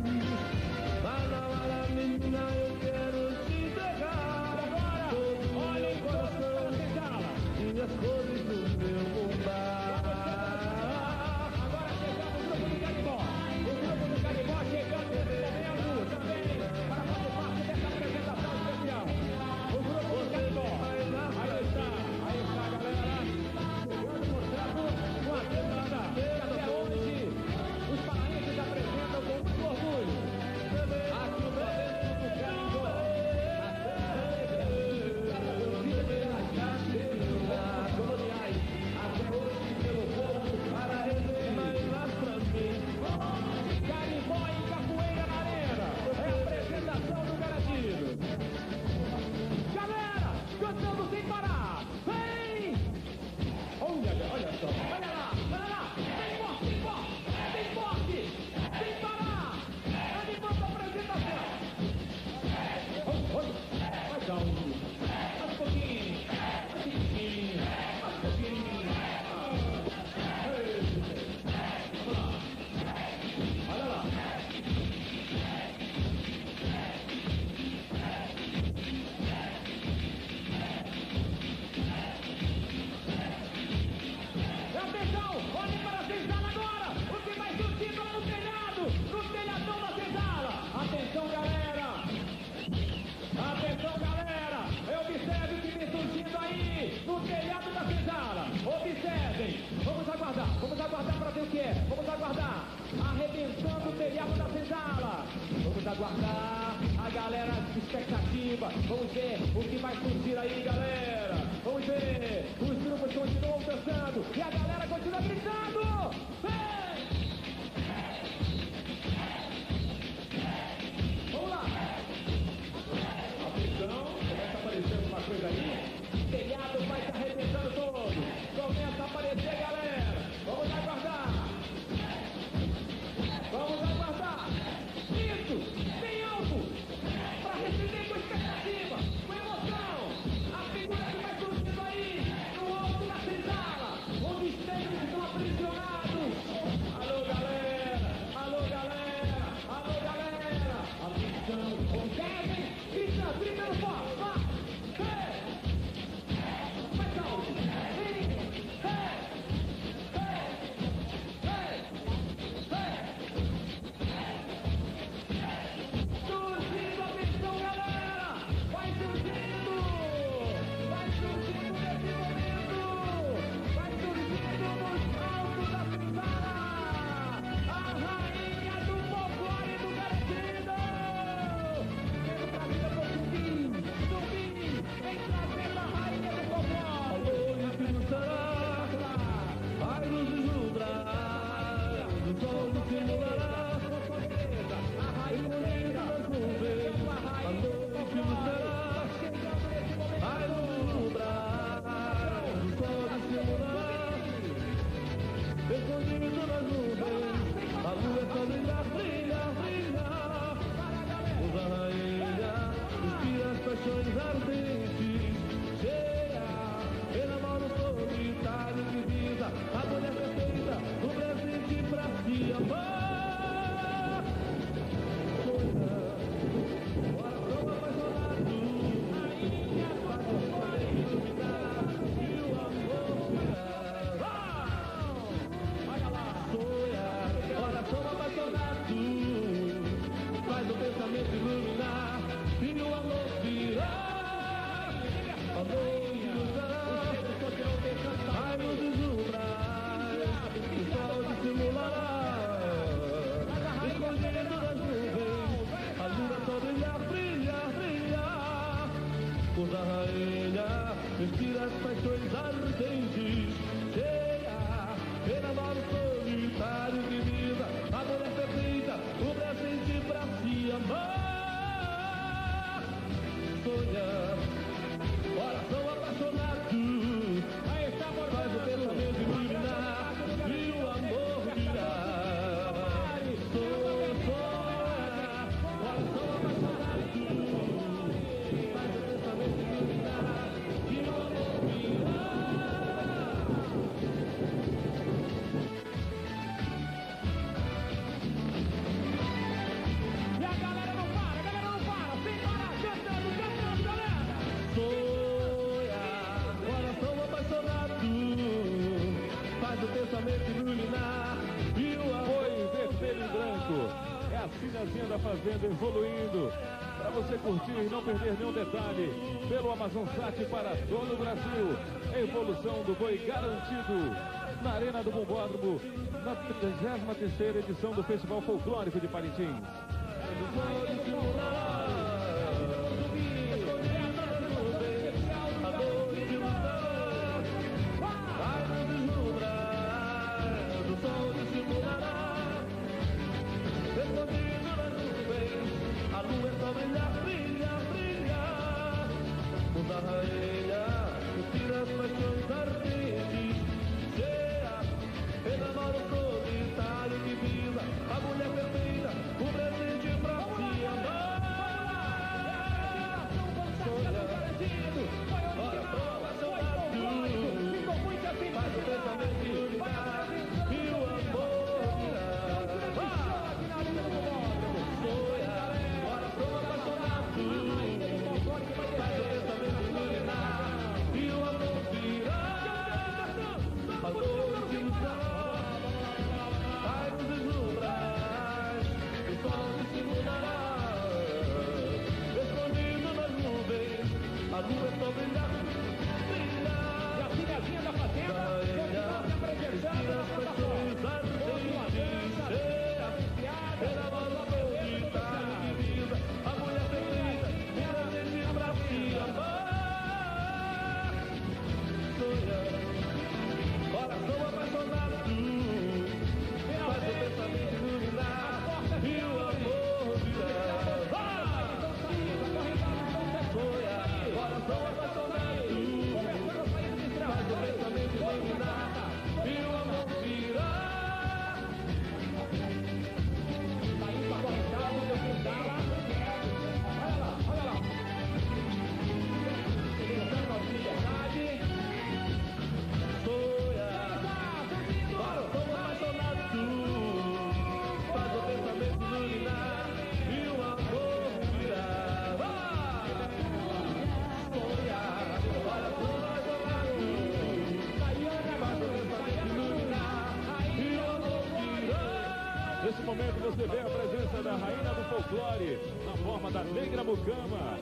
Vamos aguardar para ver o que é. Vamos aguardar arrebentando o telhado da senzala. Vamos aguardar a galera de expectativa. Vamos ver o que vai surgir aí, galera. Vamos ver. Os grupos continuam dançando e a galera continua gritando. Vem! Vamos lá. Atenção, começa aparecendo uma coisa aí. O telhado vai se arrebentando todo. escondido nas nuvens, a lua só brilha, brilha, brilha. Usa a rainha, inspira as paixões ardentes, cheia, enamora o solitário que visa a mulher perfeita, o presente pra se amar. Sonha, coração apaixonado, faz o sol iluminar e o amor virar. Olha lá, sonha, coração apaixonado, faz o pensamento iluminar e o amor virar. Amor de ilusão, vai nos deslumbrar, o sol dissimulará. Escondido nas nuvens, a lua só brilha, brilha, brilha. Usa a rainha, inspira as paixões ardentes, cheia, enamora o solitário que visa a mulher perfeita, o presente pra se amar. Sonha, coração apaixonado, faz o pensamento iluminar e o amor virar. Sonha, coração apaixonado, faz o pensamento iluminar e o amor virar. E a galera não para, sem parar, cantando, galera! Sonha, coração apaixonado, faz o pensamento iluminar e o amor. Foi vermelho e branco. É a Cinezinha da Fazenda evoluindo. Para você curtir e não perder nenhum detalhe. Pelo Amazon Sat para todo o Brasil. Evolução do boi garantido. Na Arena do Bombódromo. Na 33ª edição do Festival Folclórico de Parintins. Vai nos deslumbrar, o sol dissimulará. Escondido nas nuvens, a lua é só brilhar, brilha, brilha. Usa a rainha, inspira as paixões ardentes, cheia, enamora o solitário que visa a mulher perfeita, o presente pra se amar. Sonha, coração apaixonado, faz o pensamento iluminar e o amor virar. Sonha, coração apaixonado, faz o pensamento iluminar e o amor virar. A dor de ilusão vai nos deslumbrar, o sol dissimulará. Escondido nas nuvens, a lua é só brilhar, brilhar. E a Cinezinha da Fazenda, apresentando As paixões ardentes, cheia, enamora o solitário que visa a mulher perfeita, o presente pra se amar. Sonha, coração apaixonado, faz o pensamento iluminar e o amor virar. Sonha, coração apaixonado, faz o pensamento iluminar e o amor virar. Tá indo pra cortar, o meu quintal. Olha lá, olha lá. Cantando a liberdade. Sonha, coração apaixonado, faz o pensamento iluminar e o amor virar. Sonha, coração apaixonado, faz o pensamento iluminar e o amor virar. Nesse momento você vê a presença da rainha do folclore na forma da Negra Mucama.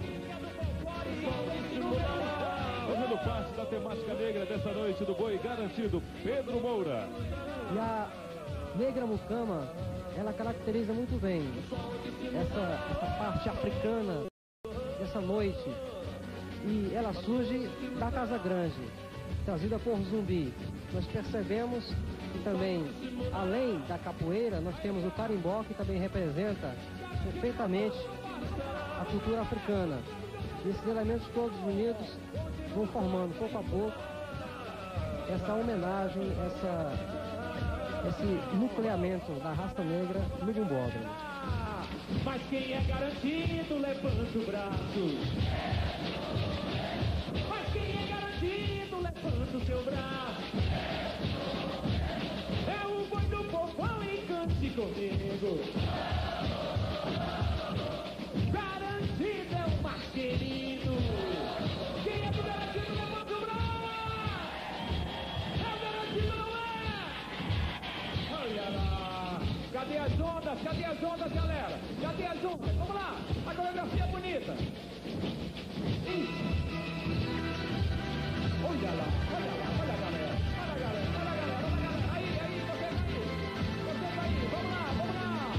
Fazendo parte da temática negra dessa noite do boi garantido, Pedro Moura. E a Negra Mucama, ela caracteriza muito bem essa parte africana dessa noite. E ela surge da Casa Grande, trazida por Zumbi. Nós percebemos que também, além da capoeira, nós temos o carimbó, que também representa perfeitamente a cultura africana. E esses elementos todos unidos vão formando pouco a pouco essa homenagem, esse nucleamento da raça negra no bumbódromo. Mas quem é garantido, levanta o braço. Mas quem é garantido, levanta o seu braço. É o boi do povão e cante comigo. Garantido é o mais querido. Quem é do garantido, levanta o braço. É o garantido, não é? Olha lá. Cadê as ondas? Cadê as ondas, galera? Cadê as ondas? Vamos lá. A coreografia bonita. Isso. Olha lá, olha lá, olha a galera. Olha a galera, olha a galera, olha a galera. Aí, vocês aí. Vocês aí, vamos lá, vamos lá.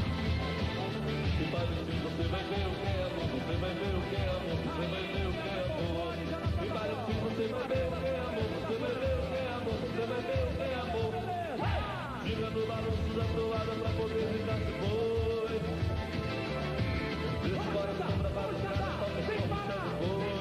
Você vai ver o que é amor, você vai ver o que é amor, você vai ver o que é amor. E parece que você vai ver o que é amor, você vai ver o que é amor, você vai ver o que é amor. Gira no balanço da toada pra poder ficar de boi. Deixa fora a sombra para os caras, só me chama de boi.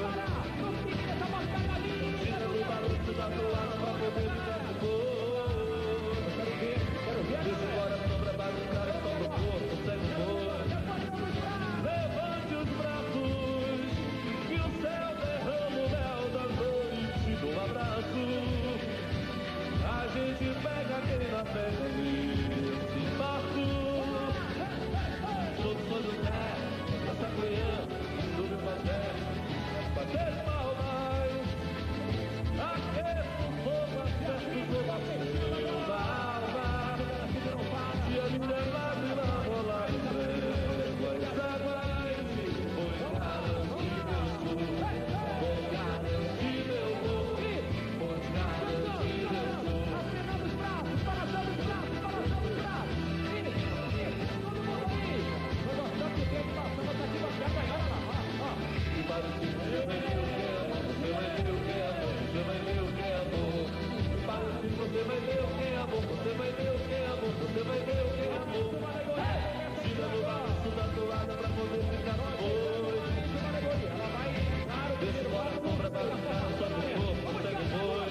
Gira no balanço da toada pra poder ficar de boi. Deixa fora a sombra para os caras, só no corpo, segue o boi. Levante os braços, que o céu derrama o mel da noite do abraço. A gente pega quem na pega nesse barco. Todos os olhos essa manhã, sobre o bater, bater palmas. Aqueça o fogo, acerta o jogo, acesa a alma. Se a minha lágrima rolar em tréguas, águas, foi garantido, foi garantido eu vou, foi garantido eu vou. Acenando os braços, balançando os braços, balançando os braços. Isso, todo mundo aí. Tô gostando de quem passando aqui bacana, olha lá, ó. E para o que você vai ver o que é amor, você vai ver o que é amor, você vai ver o que é amor. E para o que você vai ver o que é amor, você vai ver o que é amor, você vai ver o que é amor. Tira no balanço da toada pra poder ficar no boi. Deixa fora a sombra para os caras, só no corpo, segue o boi.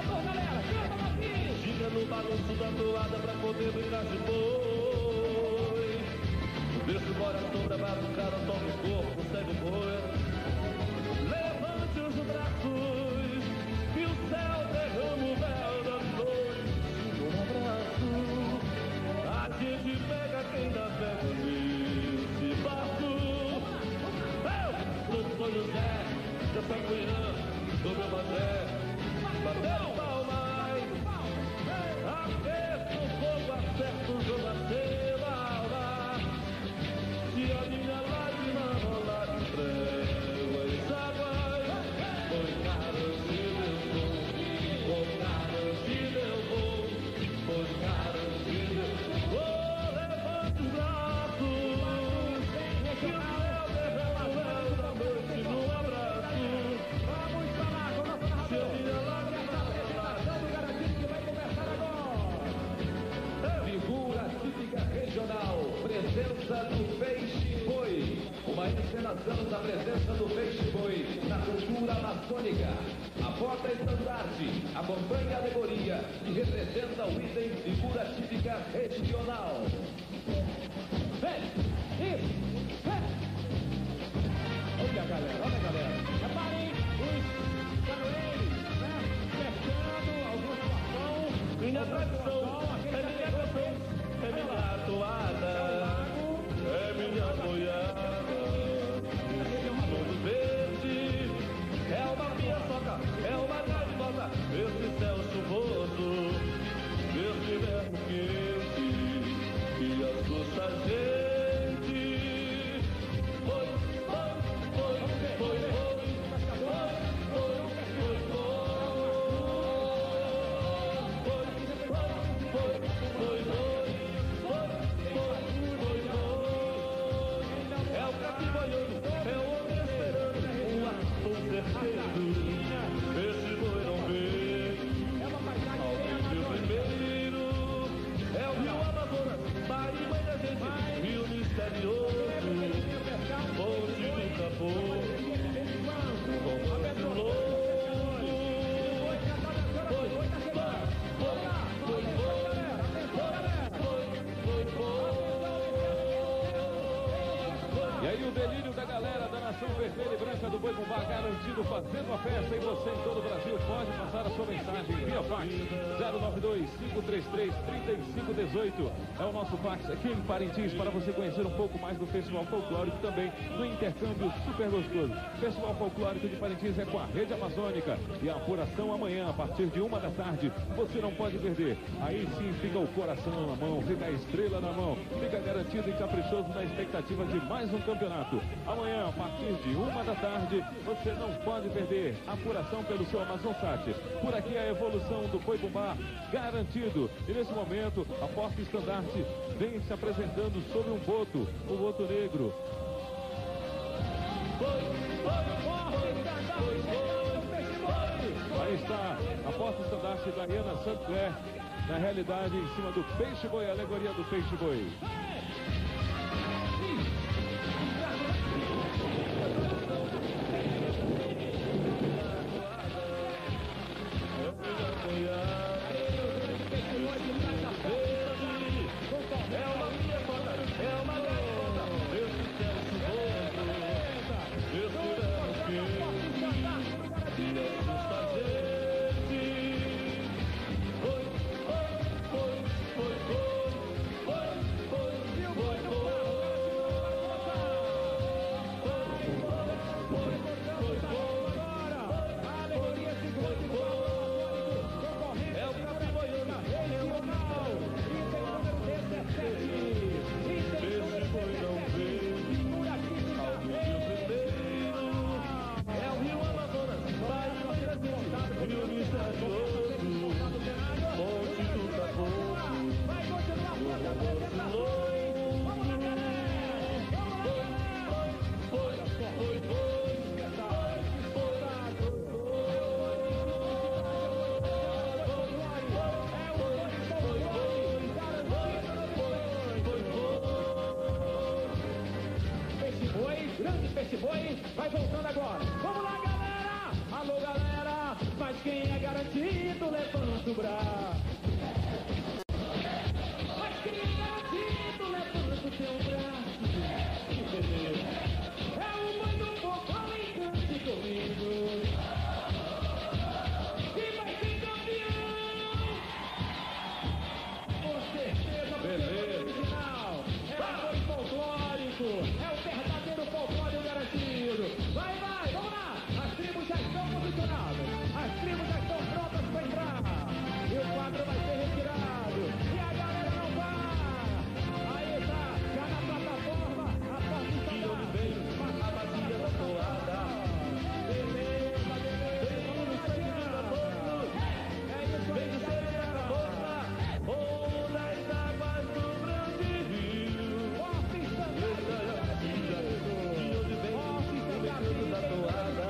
Gira no balanço da toada pra poder brincar de boi. Deixa fora a sombra para os caras, só no corpo, segue o boi. Levante os braços, que o céu derrama o véu da noite no abraço. A gente pega quem dá pega nesse barco. Sou José, dessa manhã, do meu baté, batendo palmas. Aqueça o fogo, acerta o jogo, acesa a alma. Se a minha lágrima rolar em tréguas, águas, foi garantido eu vou, foi garantido eu vou, foi garantido eu vou. Levante os braços, que o céu derrama o véu da noite no abraço. Vamos pra lá, com o nosso narrador. Se a minha lágrima rolar Do garantido que vai começar agora. Figura típica regional, presença do Peixe Boi. Uma encenação da presença do Peixe Boi na cultura maçônica. A porta-estandarte acompanha a alegoria e representa o item figura típica regional. Vem, isso, vem. Olha a galera. Reparem os canoeiros, né? Cercando alguns portão. minha tradição, é minha canção, é minha toada, é minha boiada. Todo verde, é uma piaçoca, é uma gaivota, esse céu chuvoso, esse inverno quente, que assusta a gente. Foi, é o caqui boiando, é o homem esperando, um arco certeiro. Esse boi não vem, delírio da galera da nação vermelha e branca do Boi Bumbá, garantido, fazendo a festa. E você em todo o Brasil pode passar a sua mensagem via fax 092-533-3518. É o nosso fax aqui em Parintins para você conhecer um pouco mais do Festival Folclórico, também do intercâmbio super gostoso. Festival Folclórico de Parintins é com a Rede Amazônica e a apuração amanhã a partir de 1 da tarde. Você não pode perder. Aí sim fica o coração na mão, fica a estrela na mão, fica garantido e caprichoso na expectativa de mais um campeonato. Amanhã, a partir de 1 da tarde, você não pode perder. Apuração pelo seu Amazonsat. Por aqui a evolução do Boi Bumbá garantido. E nesse momento, a Porta Estandarte vem se apresentando sobre um boto, o boto negro. Aí está a Porta Estandarte da Iana Sancler, na realidade em cima do Peixe Boi, a alegoria do Peixe Boi. Peixe Boi vai voltando agora. Vamos lá, galera! Alô, galera! Mas quem é garantido, levanta o braço. Mas quem é garantido, levanta o seu braço. Que beleza! É o Boi do Fogão e cante comigo. E vai ser campeão! Com certeza, beleza! Original. É o Boi folclórico. É o verdadeiro folclórico garantido. Vai, vai, vamos lá. As tribos já estão posicionadas. As tribos já estão prontas para entrar. E o quadro vai ser retirado. E a galera não para. Aí está, já na plataforma, a porta está lá. A bacia da toada. Beleza, beleza. Vamos chegar. É isso aí, galera. Onda das águas do Brasil. Porta instantânea. Da toada,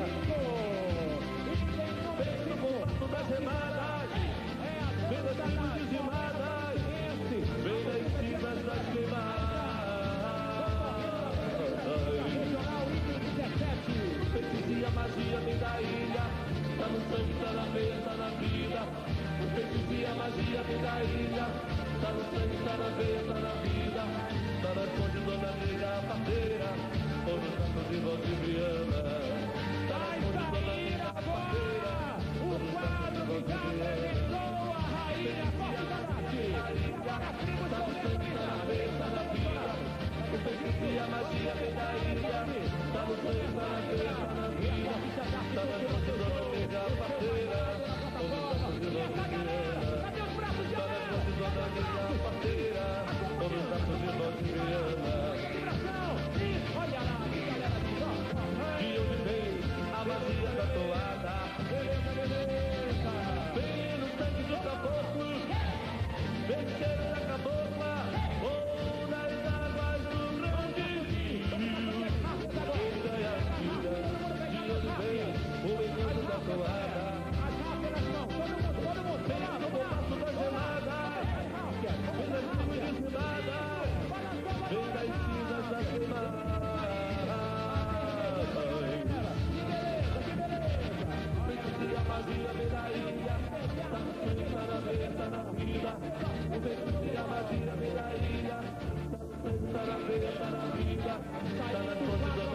vem no ponto das remadas, vem das tribos dizimadas, vem das cidades das queimadas. Feitiçia, magia vem da ilha, tá no sangue, tá na veia, tá na vida. Feitiçia, magia vem da ilha, tá no sangue, tá na veia, tá na vida. Tá na fonte dona negra, a parteira, ou no canto de Valdiviana. Vai sair agora o quadro que já apresentou a rainha Porta Estandarte. Para a tribo de Feitiçia, magia vem da ilha, tá no sangue, tá na veia, tá na vida. Tá na fonte dona negra, a parteira, ou no canto de Valdiviana. Tá na fonte dona negra, a parteira, ou no canto de Valdiviana. Olha lá, galera, de onde vem a magia da toada. Beleza, beleza. Vem no sangue do caboclo, vem cheiro da cabocla, ou nas águas do grande rio. Onda e a vida, de onde vem o menino da toada. Todo mundo, vem lá, no compasso das gemadas, vem das tribos dizimadas, vem das cinzas das queimadas. A magia vem da ilha, tá no sangue, tá na veia, tá na vida. A magia vem da ilha, tá no sangue, tá na veia, tá na vida. Tá na fonte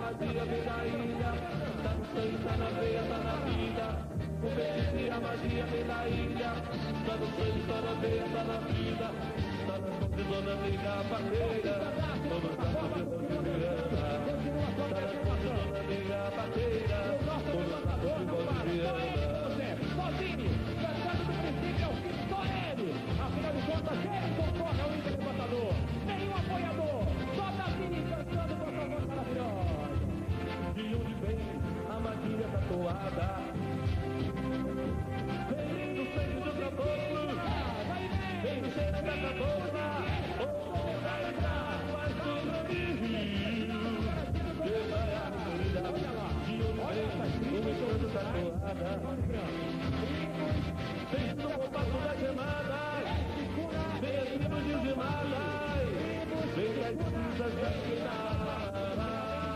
magia vem da ilha, tá no sangue, tá na veia, tá na vida. O feitiço, a magia vem da ilha, tá no sangue, tá na veia, tá na vida. Tá na fonte de Dona Negra Parteira, todo o campo de Valdiviana. Tá na fonte de Dona Negra Parteira, todo o campo de Valdiviana. Sozinho, cantando do princípio ao fim, só ele. Afinal de contas, ele concorre ao Inter Libertador. Nenhum apoiador, só Davi cantando com sua voz maravilhosa. De onde vem a magia tatuada? Vem do sangue do caboclo, vem do cheiro da cabocla. Oh, vai entrar mais sobre rio. Que vai a vida. De onde vem o encanto tatuada? Vem no compasso das gemadas, vem as tribos dizimadas, vem das cinzas da guitarra.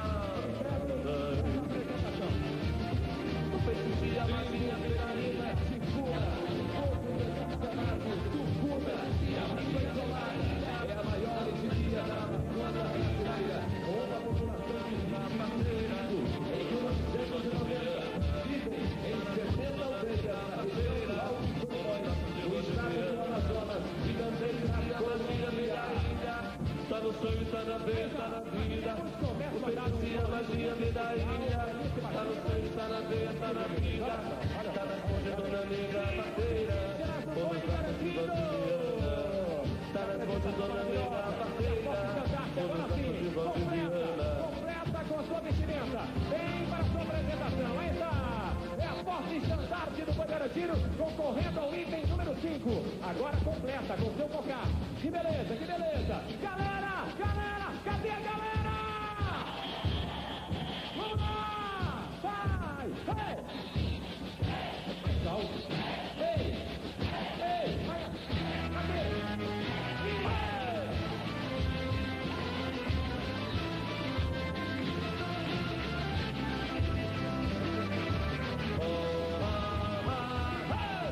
O feitiço, a magia, a pirâmide, se cura, é a maior exigência da Amazônia brasileira, uma população de parceira, em 1990, vivem em 60 aldeias na região alto do estado do Amazonas, e também na colônia Ilha. Tá no sonho, tá na veia, tá na vida. O feitiço, a magia vem da ilha. Tá no sonho, tá na veia, tá na vida. Tá na fonte Dona Negra Parteira, todo o campo de Valdiviana. Tá na fonte Dona Negra Parteira, todo o campo de Valdiviana. Completa com sua vestimenta. Vem para a sua apresentação. Aí está. É a forte estandarte do Boi Garantino, concorrendo ao item número 5. Agora completa com seu cocar. Que beleza, que beleza. Galera, galera, cadê a galera? Vamos lá. Vai. Ei. Mais alto. Ei. Ei. Vai. Cadê?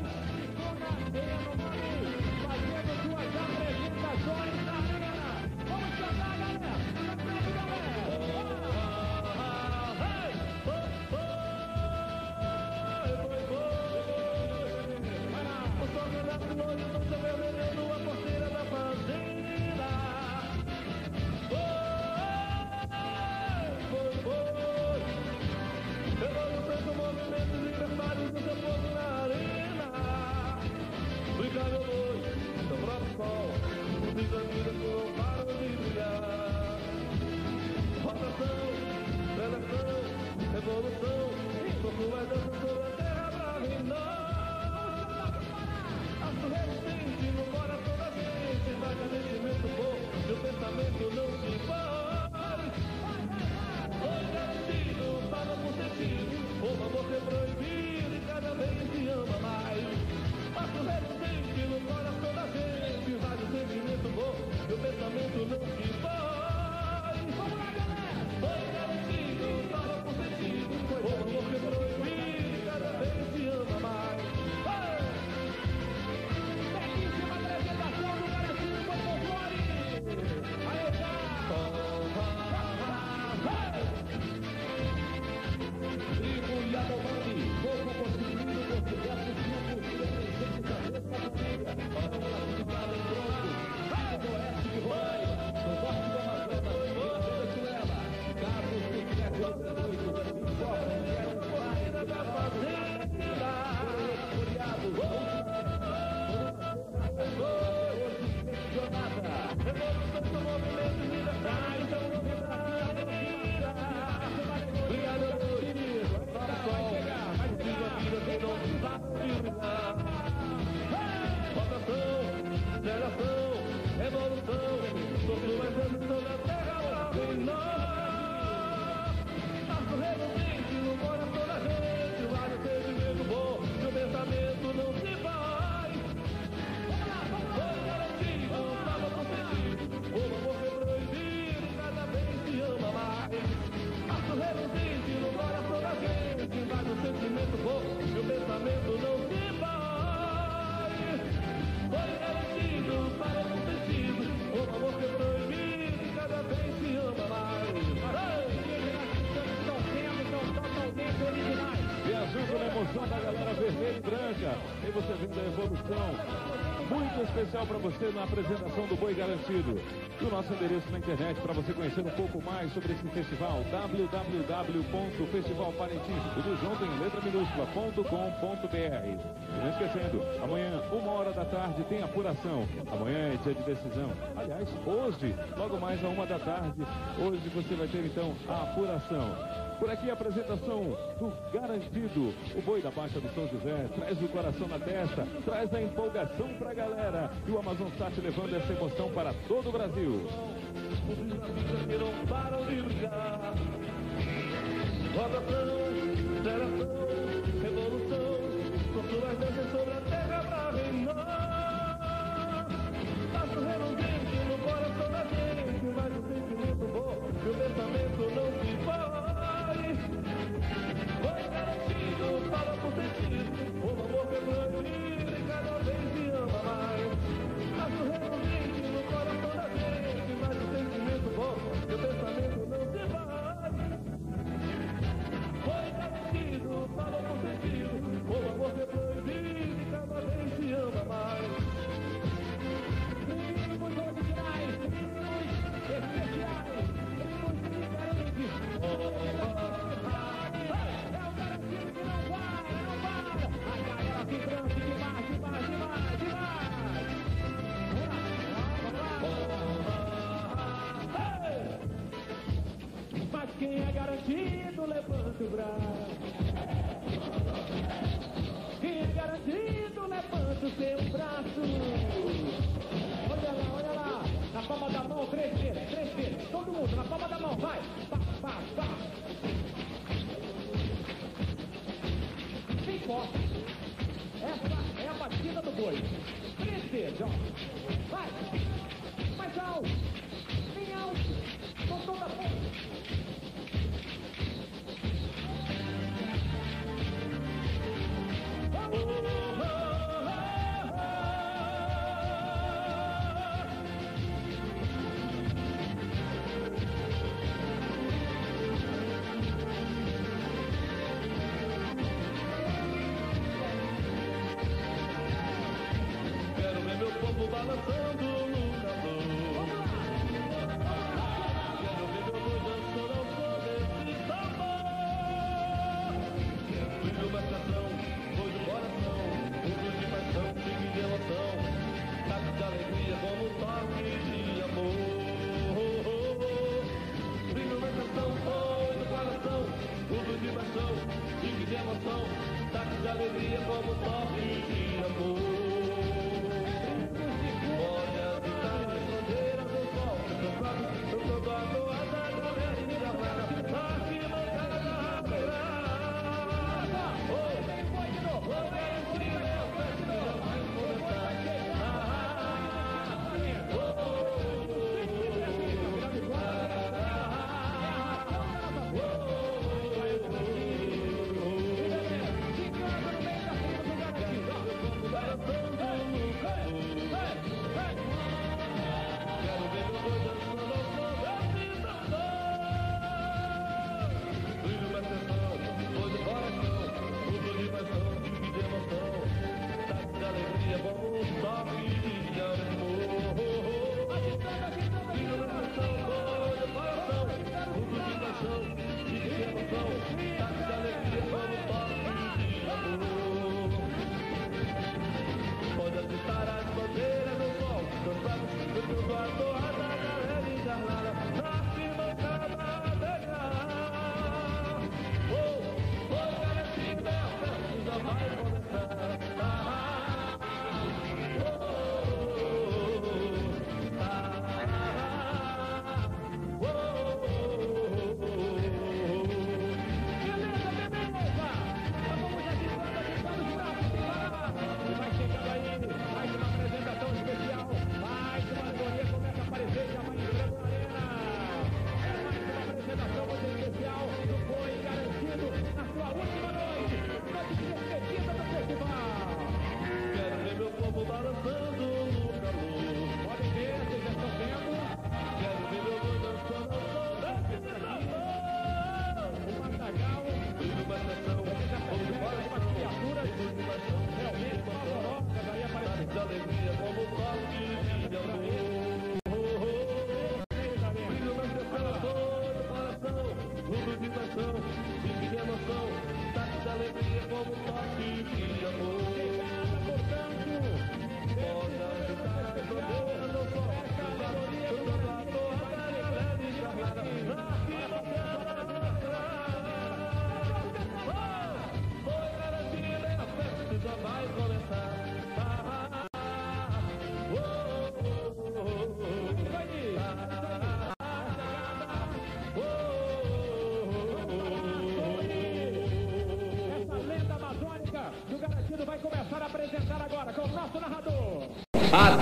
Fazendo suas apresentações na arena. Branca. E você vendo a evolução muito especial para você na apresentação do Boi Garantido. E o nosso endereço na internet para você conhecer um pouco mais sobre esse festival, www.festivalparintins, tudo junto em letra minúscula.com.br. E não esquecendo, amanhã, 1h da tarde, tem apuração. Amanhã é dia de decisão. Aliás, hoje, logo mais a 1h da tarde, hoje você vai ter então a apuração. Por aqui a apresentação do Garantido, o boi da Baixa do São José, traz o coração na testa, traz a empolgação pra galera. E o Amazon está te levando essa emoção para todo o Brasil. Os desafios que não param de brilhar. Rodação, geração, revolução, com suas danças sobre a terra pra reinar. Passo reluzente no coração da gente, mas o sentimento bom e o pensamento não se vai. Foi garantido, fala por sentido, o amor quebrou e cada vez se ama mais. Passo reluzente no coração da gente, mas o sentimento bom e o pensamento não se vai. Foi garantido, fala por sentido, o amor quebrou e cada vez se ama mais. Temos originais, temos especiais, temos diferentes. É o garantido que não para, não para. A galera vibrante demais, demais, demais, demais. Mas quem é garantido, levanta o braço. Quem é garantido, levanta o seu braço. Olha lá, na palma da mão, 3 vezes, todo mundo, na palma da mão, vai, pá, pá, pá. Bem forte, essa é a batida do boi, 3 vezes, ó, vai, mais alto, bem alto, com toda a força. Quero ver meu povo balançando no calor.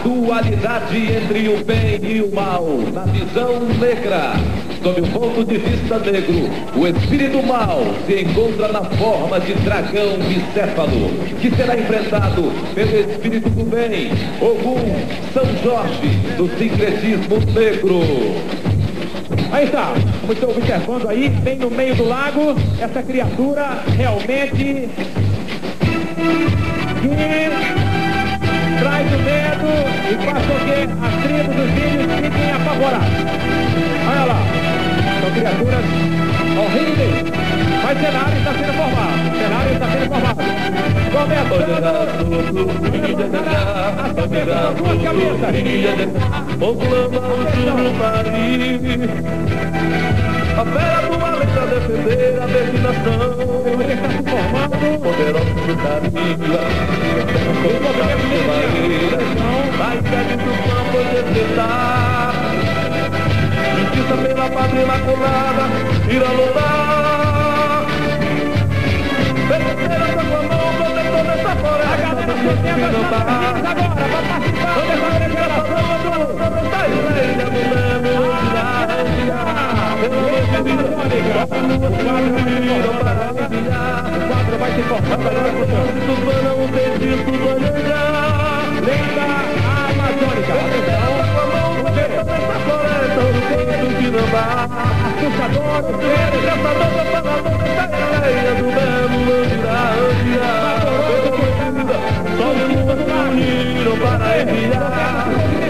dualidade entre o bem e o mal, na visão negra. Sob o ponto de vista negro, o espírito mal se encontra na forma de dragão bicéfalo, que será enfrentado pelo espírito do bem, Ogum, São Jorge, do sincretismo negro. Aí está, como estou observando aí, bem no meio do lago, essa criatura realmente que traz o medo e faz com que as tribos dos índios fiquem apavoradas. Olha lá, são criaturas horríveis, mas cenário está sendo formado. Cenário está sendo formado. Começando a ser pegando duas cabeças. A fera do além pra defender a destinação. Ele está se formando. Poderoso do carinho. Vai sede do pão foi despertar. Justiça pela pátria imaculada, irá lutar. Feiticeira da sua mão, protetor dessa floresta. A galera se tenta agora para participar dessa revelação do Ilha do Leme, o quadro vai se formando agora pro lenda amazônica. Assustador, para enviar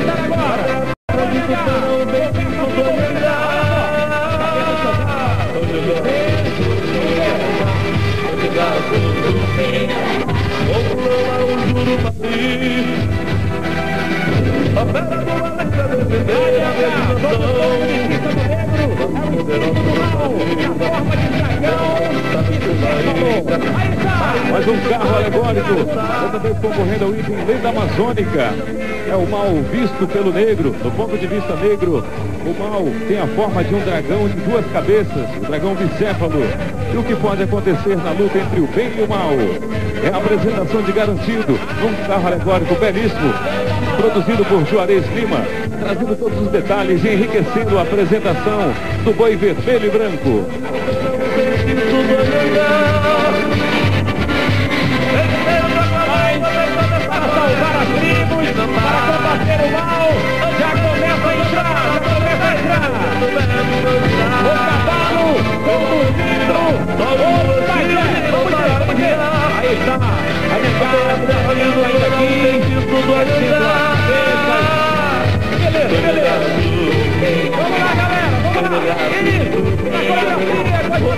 Mais um carro alegórico, outra vez concorrendo ao item lenda amazônica. É o mal visto pelo negro, do ponto de vista negro. O mal tem a forma de um dragão de duas cabeças, o dragão bicéfalo. E o que pode acontecer na luta entre o bem e o mal? É a apresentação de Garantido, um carro alegórico belíssimo, produzido por Juarez Lima, trazendo todos os detalhes e enriquecendo a apresentação do boi vermelho e branco. Para salvar as tribos, para combater o mal, já começa a entrar. O cavalo, conduzindo, vamos ver. Aí está, a negada, olhando ainda aqui, beleza. Vamos lá, galera, vamos lá. Isso, na coreografia,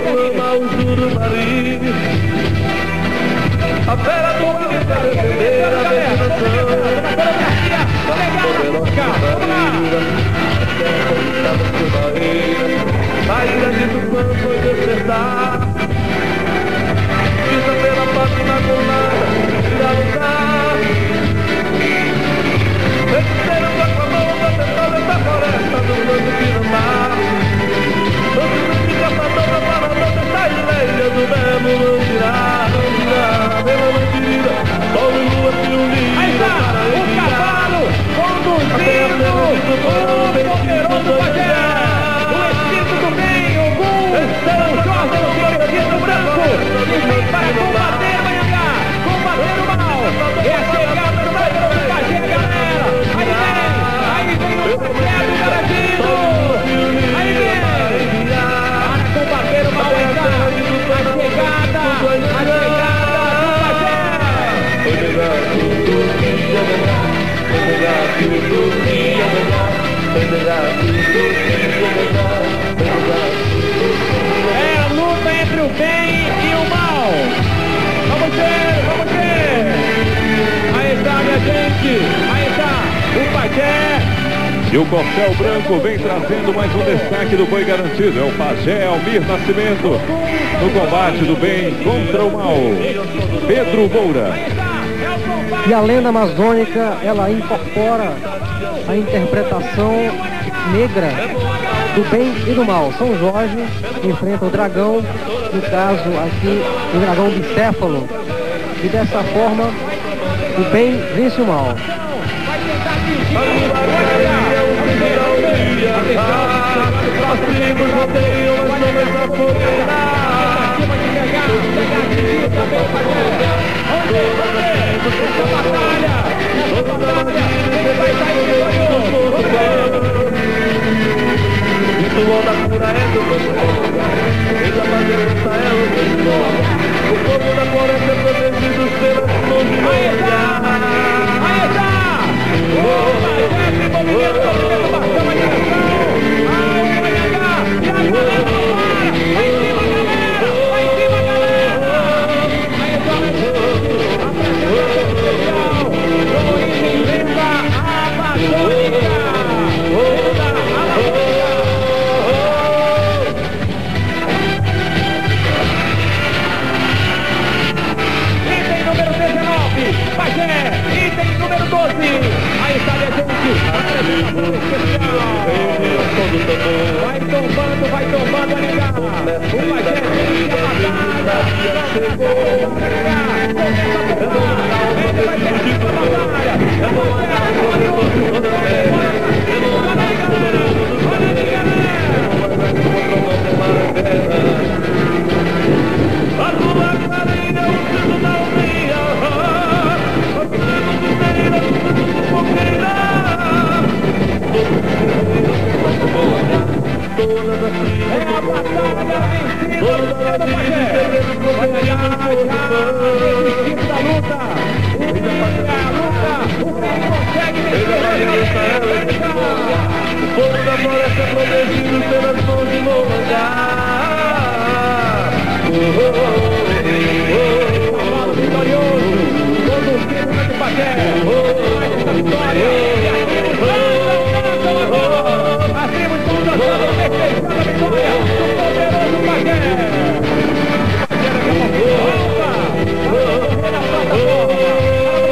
a fera do além pra defender a destinação. A ilha de Tupã foi despertar. Pisa pela pátria imaculada, irá lutar. Feiticeiro da sua mão, protetor dessa floresta do bando Pinambá. Antes de caçador, parador dessa ilha do Belo Mandirá. Pela mentira, sol e lua se uniram. Aí está, o cavalo conduzindo o poderoso pajé. O espírito do bem, Ogum, São Jorge, o sincretismo branco, que vem para combater o Anhangá, combater o mal. É a chegada do poderoso pajé, galera. Aí vem o projeto garantido. Aí vem, para combater o mal, a chegada do pajé. É a luta entre o bem e o mal. Vamos ver. Aí está, minha gente. Aí está, o pajé. E o Corcel Branco vem trazendo mais um destaque do boi garantido. É o pajé Almir Nascimento, no combate do bem contra o mal. Pedro Moura. E a lenda amazônica, ela incorpora a interpretação negra do bem e do mal. São Jorge enfrenta o dragão, no caso aqui, o dragão bicéfalo. E dessa forma, o bem vence o mal. Vai tentar As tribos rodeiam as nuvens da fogueira. Acima de pegar de também o Pajé. Essa batalha, ele vai sair vitorioso. Ritual da cura é do Eis a madeira é o mesmo. O povo da floresta é protegido pelas mãos de Moria. Aí está! O Pajé se movimentou pela bastão, a direção. Ao Manhangá, e agora não para. Vai em cima, galera! Vai em cima, galera! Aí está a apresentação especial do item Lenda Amazônica. Lenda Amazônica. Item número 19, Pajé. Item número 12. Aí está a gente. Apresentação especial. Vai tombando a negar. O Pajé vence a batalha. Chegou. Começa a tombar. Ele vai ter a batalha. Olha aí, galera. Olha aí, galera. A lua clareia o centro da aldeia. As tribos inteiras do fogueira. Todas as tribos. É a batalha vencida. Todas as tribos. Olha já desistindo da luta. A luta. O que consegue vencer. O povo da floresta é protegido pelas mãos de Moangá. Cavalo vitorioso. Todo o tempo do Pajé. Mais essa vitória. E as tribos dançam agora. As tribos estão dançando, festejando a vitória do poderoso Pajé. Pajé daqui a pouco volta. Vai correr na plataforma.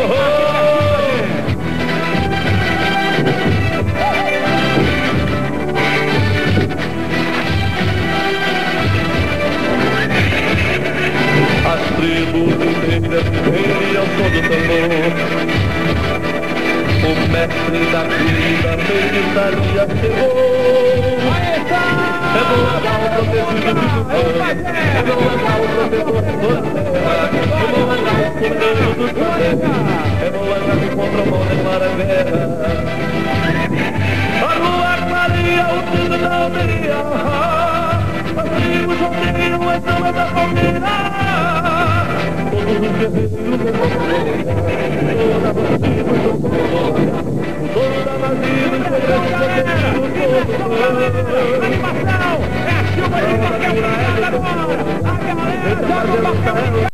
As tribos inteiras vêm ao som do tambor. O mestre da vida, feitiçaria chegou. Aí está! É bom levar o protegido de Deus. É bom levar o protetor da terra. É bom levar o cordeiro do Deus. É bom levar o contramão de maravilha. A lua clareia o centro da aldeia. As tribos rodeiam as nuvens da fogueira. Todos os guerreiros do todas as tribos do povo. O dono da magia do segredo protegido. Animação! É a chuva de qualquer agora! A galera joga o papel!